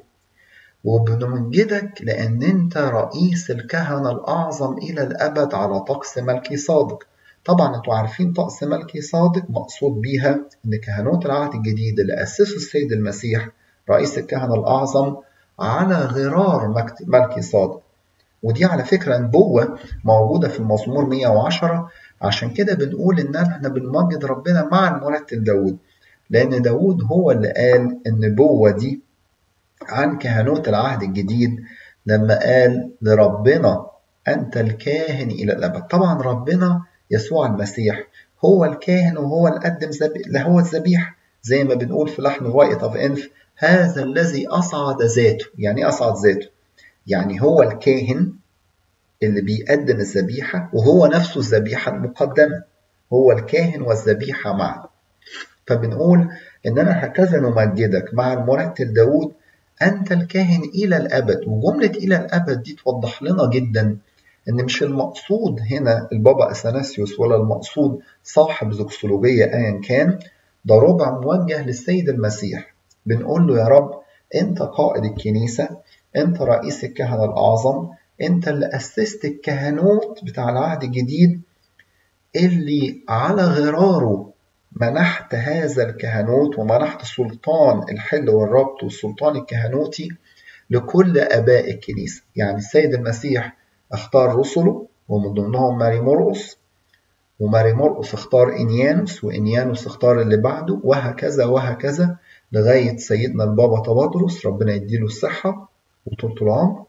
وبنمجدك لأن أنت رئيس الكهنة الأعظم إلى الأبد على طقس ملكي صادق. طبعا أنتوا عارفين طقس ملكي صادق مقصود بيها أن كهنوت العهد الجديد اللي أسسه السيد المسيح رئيس الكهنة الأعظم على غرار ملكي صادق. ودي على فكرة نبوة موجودة في المزمور 110. عشان كده بنقول إن احنا بنمجد ربنا مع المرتل داود، لأن داود هو اللي قال النبوة دي عن كهنوت العهد الجديد لما قال لربنا أنت الكاهن إلى الأبد. طبعا ربنا يسوع المسيح هو الكاهن وهو اللي قدم هو الذبيح، زي ما بنقول في لحن وايت اوف انف هذا الذي أصعد ذاته. يعني أصعد ذاته؟ يعني هو الكاهن اللي بيقدم الذبيحة وهو نفسه الذبيحة المقدمة، هو الكاهن والذبيحة معا. فبنقول إننا هكذا نمجدك مع المرتل داود أنت الكاهن إلى الأبد. وجملة إلى الأبد دي توضح لنا جدا إن مش المقصود هنا البابا أثناسيوس ولا المقصود صاحب زوكسولوجية أيا كان، ده ربع موجه للسيد المسيح. بنقول له يا رب أنت قائد الكنيسة، أنت رئيس الكهنة الأعظم، أنت اللي أسست الكهنوت بتاع العهد الجديد اللي على غراره منحت هذا الكهنوت ومنحت سلطان الحل والربط والسلطان الكهنوتي لكل آباء الكنيسة. يعني السيد المسيح اختار رسله ومن ضمنهم ماري مرقس، وماري مرقس اختار إنيانوس، وإنيانوس اختار اللي بعده، وهكذا وهكذا لغاية سيدنا البابا تواضروس ربنا يديله الصحة وطولة العمر.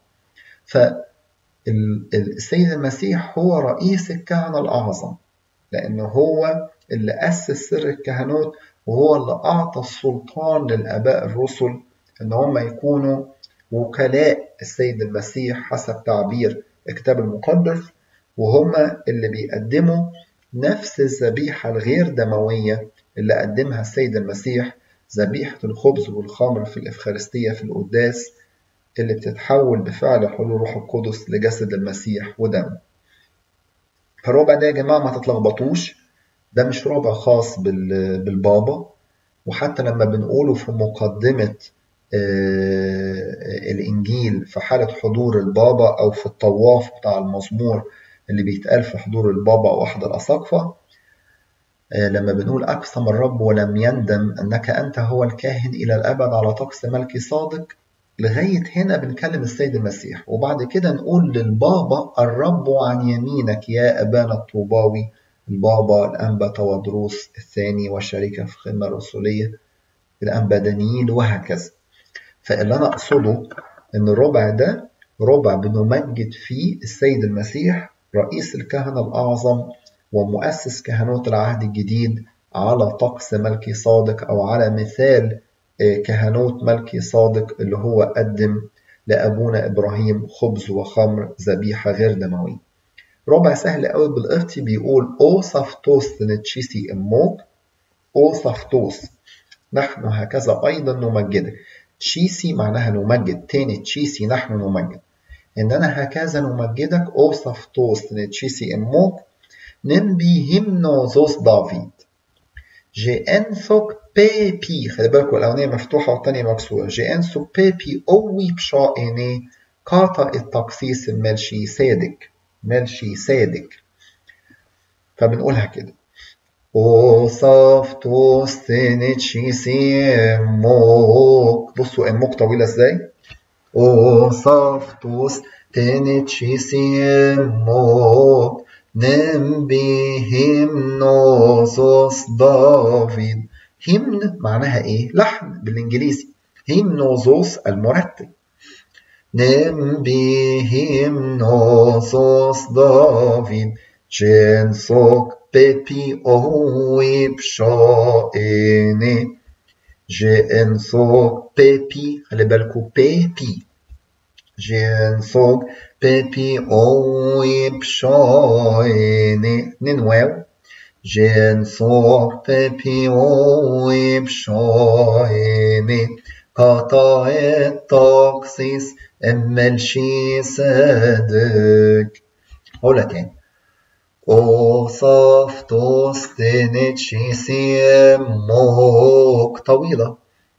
فالسيد المسيح هو رئيس الكهنة الأعظم، لأنه هو اللي أسس سر الكهنوت، وهو اللي أعطى السلطان للآباء الرسل إن هم يكونوا وكلاء السيد المسيح حسب تعبير الكتاب المقدس، وهم اللي بيقدموا نفس الذبيحة الغير دموية اللي قدمها السيد المسيح، ذبيحة الخبز والخمر في الإفخارستية في القداس، اللي بتتحول بفعل حلول روح القدس لجسد المسيح ودمه. فالربع ده يا جماعة ما تتلخبطوش، ده مش ربع خاص بالبابا، وحتى لما بنقوله في مقدمة الإنجيل في حالة حضور البابا أو في الطواف بتاع المزمور اللي بيتقال في حضور البابا أو أحد الأساقفة، لما بنقول أقسم الرب ولم يندم أنك أنت هو الكاهن إلى الأبد على طقس ملكي صادق، لغاية هنا بنكلم السيد المسيح، وبعد كده نقول للبابا الرب عن يمينك يا أبانا الطوباوي، البابا الأنبا تواضروس الثاني والشريكة في الخدمة الرسولية الأنبا دانييل وهكذا. فاللي أنا أقصده إن الربع ده ربع بنمجد فيه السيد المسيح رئيس الكهنة الأعظم ومؤسس كهنوت العهد الجديد على طقس ملكي صادق، أو على مثال كهنوت ملكي صادق اللي هو قدم لأبونا إبراهيم خبز وخمر ذبيحة غير دموية. ربع سهل قوي بالقبطي بيقول أوصفتوس تنتشيسي أموك، أوصفتوس نحن هكذا أيضا نمجدك. تشيسي معناها نمجد، تاني تشيسي نحن نمجد، إننا هكذا نمجدك أوصفتوس تنتشيسي أموك نمبي همنو زوس دافيد جي انثوك بيبي. خلي بالكوا الأولانية مفتوحة والتانية مكسورة. جي انثوك بيبي أوي بشائني قاطع التقسيس ملشي صادق، ملشي صادق. فبنقولها كده أوصفتوس تنتشيسي أموك. بصوا أموك طويلة ازاي؟ أوصفتوس تنتشيسي أموك نمبي همنو زوس دافيد. همن معناها ايه؟ لحن بالانجليزي. همنو زوس المرتب. نمبي همنو زوس دافيد جنسوك بيبي أوي بشائني. جنسوك بيبي، خلي بالكوا بيبي. جنسوك بيبي أوي بشائني، اتنين واو. جنسوك بيبي أوي بشائني قطع التقسيس ملشي صادق. قولها تاني. أوصفتوس تنتشيسي أموك طويلة.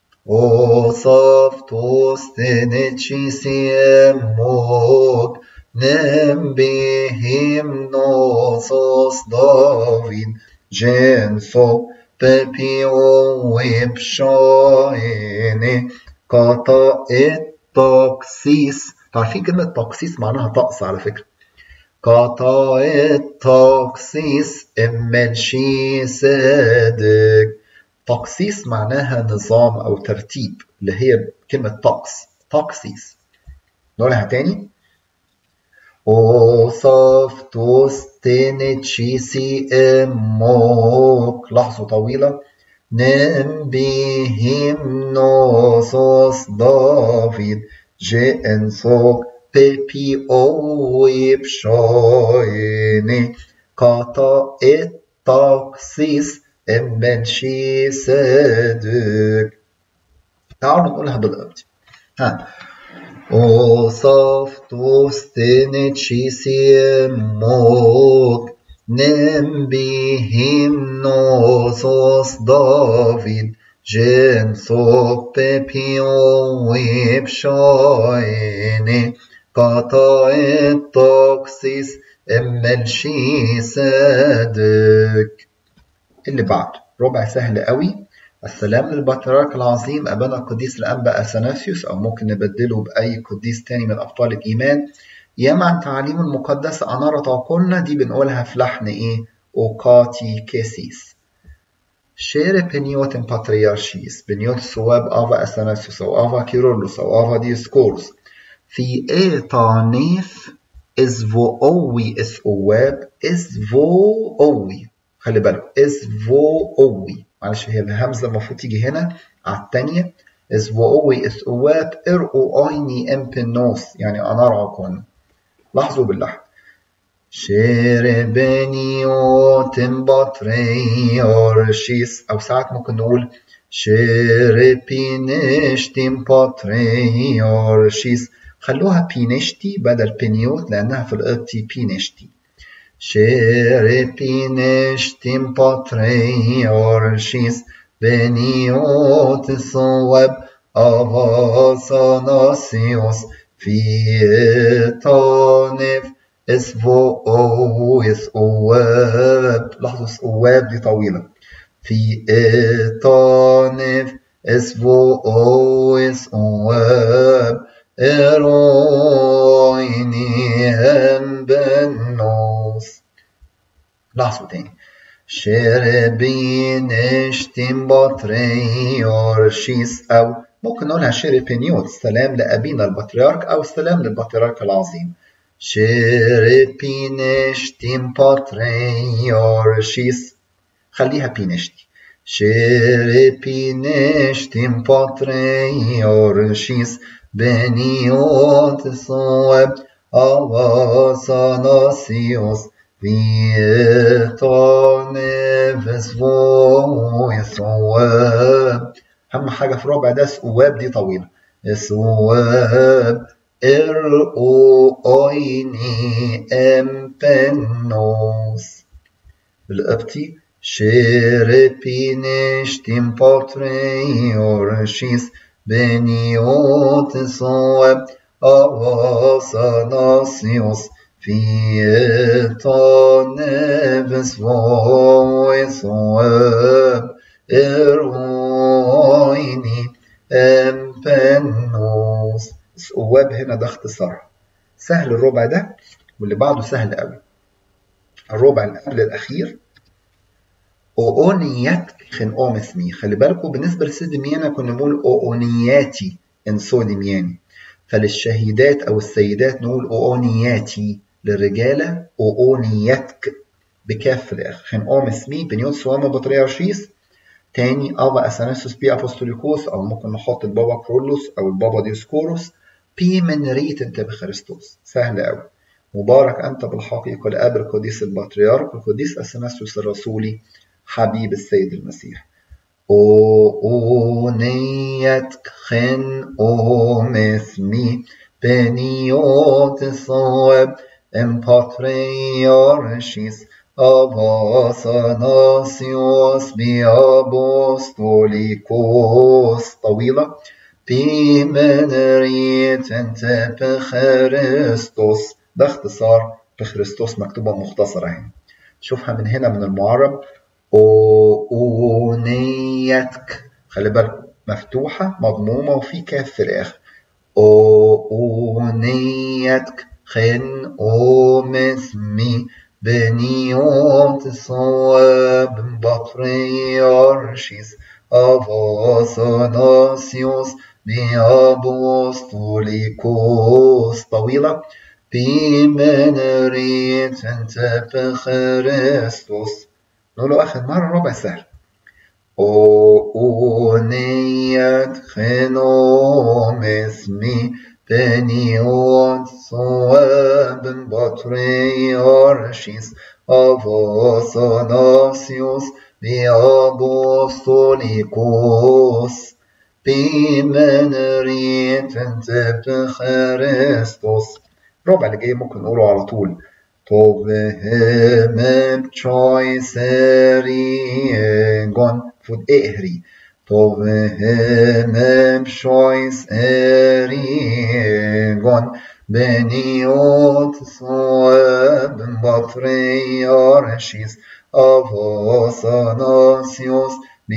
أوصفتوس تنتشيسي أموك نمبي همنو زوس دافيد جنسو بيبي أوي بشائني قطع التقسيس. عارفين كلمة تقسيس معناها طقس على فكرة. قطع التقسيس ملشي صادق. تقسيس معناها نظام أو ترتيب، اللي هي كلمة طقس، تقسيس. نقولها تاني. أوصفتوس تنتشيسي أموك، لحظة طويلة. نمبي همنو زوس دافيد جنسوك بيبي أوي بشائني قطع التقسيس ملشي صادق. تعالوا نقولها بالقبطي. أوصفتوس تنتشيسي أموك نمبي همنو زوس دافيد جنسوك بيبي أوي بشائني قطع التقسيس ملشي صادق. اللي بعده ربع سهل قوي. السلام للبطريرك العظيم أبانا القديس الأنبا أثناسيوس، أو ممكن نبدله بأي قديس تاني من أبطال الإيمان. ياما عن تعاليم المقدسة أنارت عقولنا، دي بنقولها في لحن إيه؟ أوقاتي كيسيس. شير بنيوت باتريارشيس، بنيوت ثواب آفا أثناسيوس أو آفا كيرلس أو آفا ديسكورس في إيطانيف إزفو أوي إسواب إزفو أوي. خلي بالكم إزفو أوي، معلش هي الهمزة المفروض تيجي هنا على التانية. إزفو أوي إسواب إرقو أيني إمبنوس، يعني أنار عقون. لاحظوا باللحن. شيربنيوت باتريارشيس، أو ساعات ممكن نقول شيربينشتم باتريارشيس. خلوها بينشتي بدل بنيوت لأنها في القبطي بينشتي. شيربينشتم باتريارشيس بنيوت صواب أفاثاناسيوس في طانف إسواب. لاحظوا إسواب دي طويلة. في طانف إسواب إرويني أمبنوس. لاحظوا تاني. شيربينشتم باتريارشيس، أو ممكن نقولها شيربينيوت، سلام لأبينا البطريرك أو سلام للبطريرك العظيم. شيربينشتم باتريارشيس، خليها بينشتي. شيربينشتم باتريارشيس بنيوت صواب أفاثاناسيوس في طانف صواب. أهم حاجة في ربع ده صواب دي طويلة. صواب إرقو أيني أمبنوس. بالقبطي شيربينشتم باتريارشيس بنيوت صواب أفاثاناسيوس في طانف صواب إرويني أمبنوس. صواب هنا ده اختصار. سهل الربع ده، واللي بعده سهل قوي. الربع اللي قبل الأخير أونياتك خن أومثني. خلي بالكم بالنسبة لسيد ميانا كنا نقول أونياتي إن سود مياني، فللشهيدات أو السيدات نقول أونياتي، للرجالة أونياتك بكاف في الآخر. خن أومثني بنيوت سواما بطريارشيس. تاني أبا أثناسيوس بي أبوستوليكوس، أو ممكن نحط البابا كرولوس أو البابا ديسكوروس. بي من ريت أنت بخريستوس. سهل أوي. مبارك أنت بالحقيقة لأب القديس البطريرك القديس أثناسيوس الرسولي حبيب السيد المسيح. أونيتك خن أومثني بنيوت صواب إم باتريارشيس أفاثاناسيوس بأبوستوليكوس. طويلة. بمنريت أنت بخريستوس، ده اختصار بخريستوس، مكتوبة مختصرة هنا. شوفها من هنا من المعرب. أونيتك، خلي بالكم مفتوحة مضمومة وفي كاف في الآخر. أونيتك خن أومثني بنيوت صواب بطريارشيس أفاثاناسيوس بأبوستوليكوس. طويلة. بمنريت أنت بخريستوس. نقوله آخر مرة ربع سهل. أونيت خن أومثني بنيوت صواب بطريارشيس أفاثاناسيوس بأبوستوليكوس. بمنريت أنت بخريستوس. الربع اللي جاي ممكن نقوله على طول. توفهم تشويسريغون فود إهري. توفهم تشويسريغون beniot soeb patriarchis Athanasius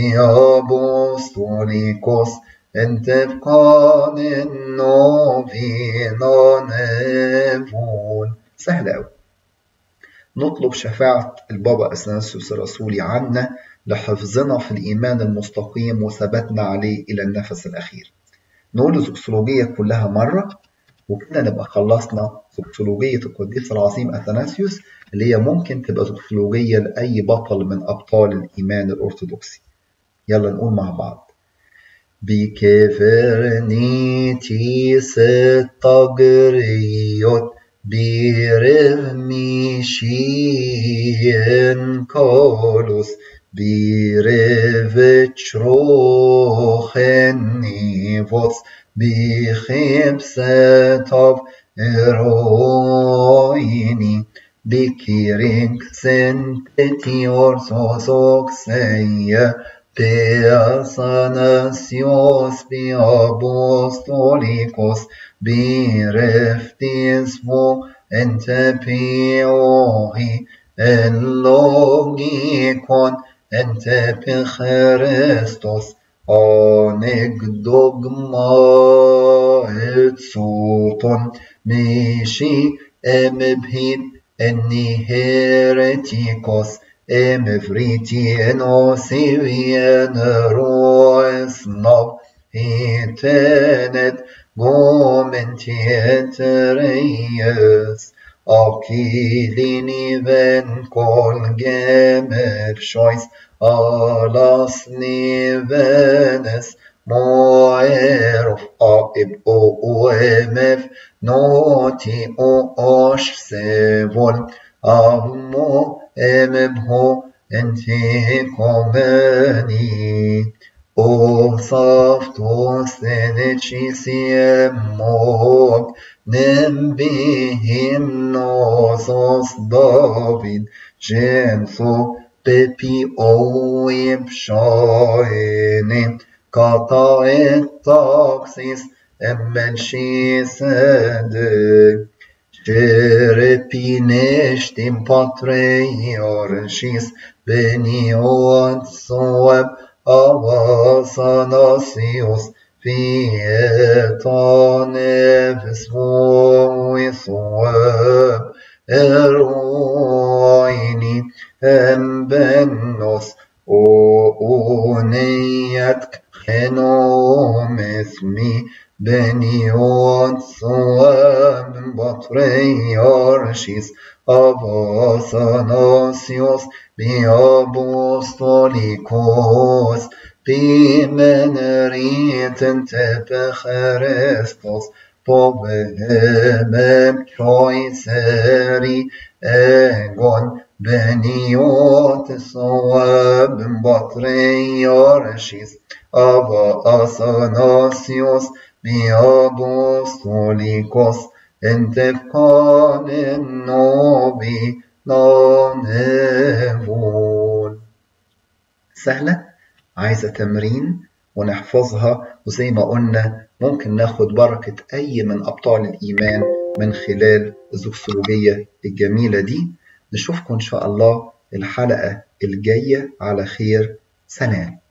apostolikos انتبقان نوفينا نفون. سهل أوي. نطلب شفاعة البابا أثناسيوس الرسولي عنا لحفظنا في الإيمان المستقيم وثباتنا عليه إلى النفس الأخير. نقول الزوكسولوجية كلها مرة وكده نبقى خلصنا زوكسولوجية القديس العظيم أثناسيوس، اللي هي ممكن تبقى زوكسولوجية لأي بطل من أبطال الإيمان الأرثوذكسي. يلا نقول مع بعض. بكفرنيتيس التجريوت برفميشين كولوس برفتشروخنيفوس بخبستov eroini بكيرينك سنتيورس وسوكسية Athanasios apostolikos bireftismo entepiohi logikon entepechrestos anegdogma etsuton mishi emebhin enni heretikos Emvriti nosivien roesnav hitenet gomentiet reyes akilini ven kol gemershois alas nivenes moerof aib oemef noti o osh sevol avmo emebho entekomeni o saftos enechisiemog nembihim nosos David genso pepi oib shaene kata et taxis emmelchisede Sherepinestim patriarchis beniot soeb Athanasius pietan evsvoi soeb eroini embenos o uneyat genomesmi beniot soeb patriarchis Athanasius apostolikos bimeneriten tepechrestos povehemem choiseri egon beniot soeb patriarchis Athanasius apostolikos انتفقان النوبي نانفون. سهلة، عايزة تمرين ونحفظها، وزي ما قلنا ممكن ناخد بركة أي من أبطال الإيمان من خلال الزوكسولوجية الجميلة دي. نشوفكم إن شاء الله الحلقة الجاية على خير. سلام.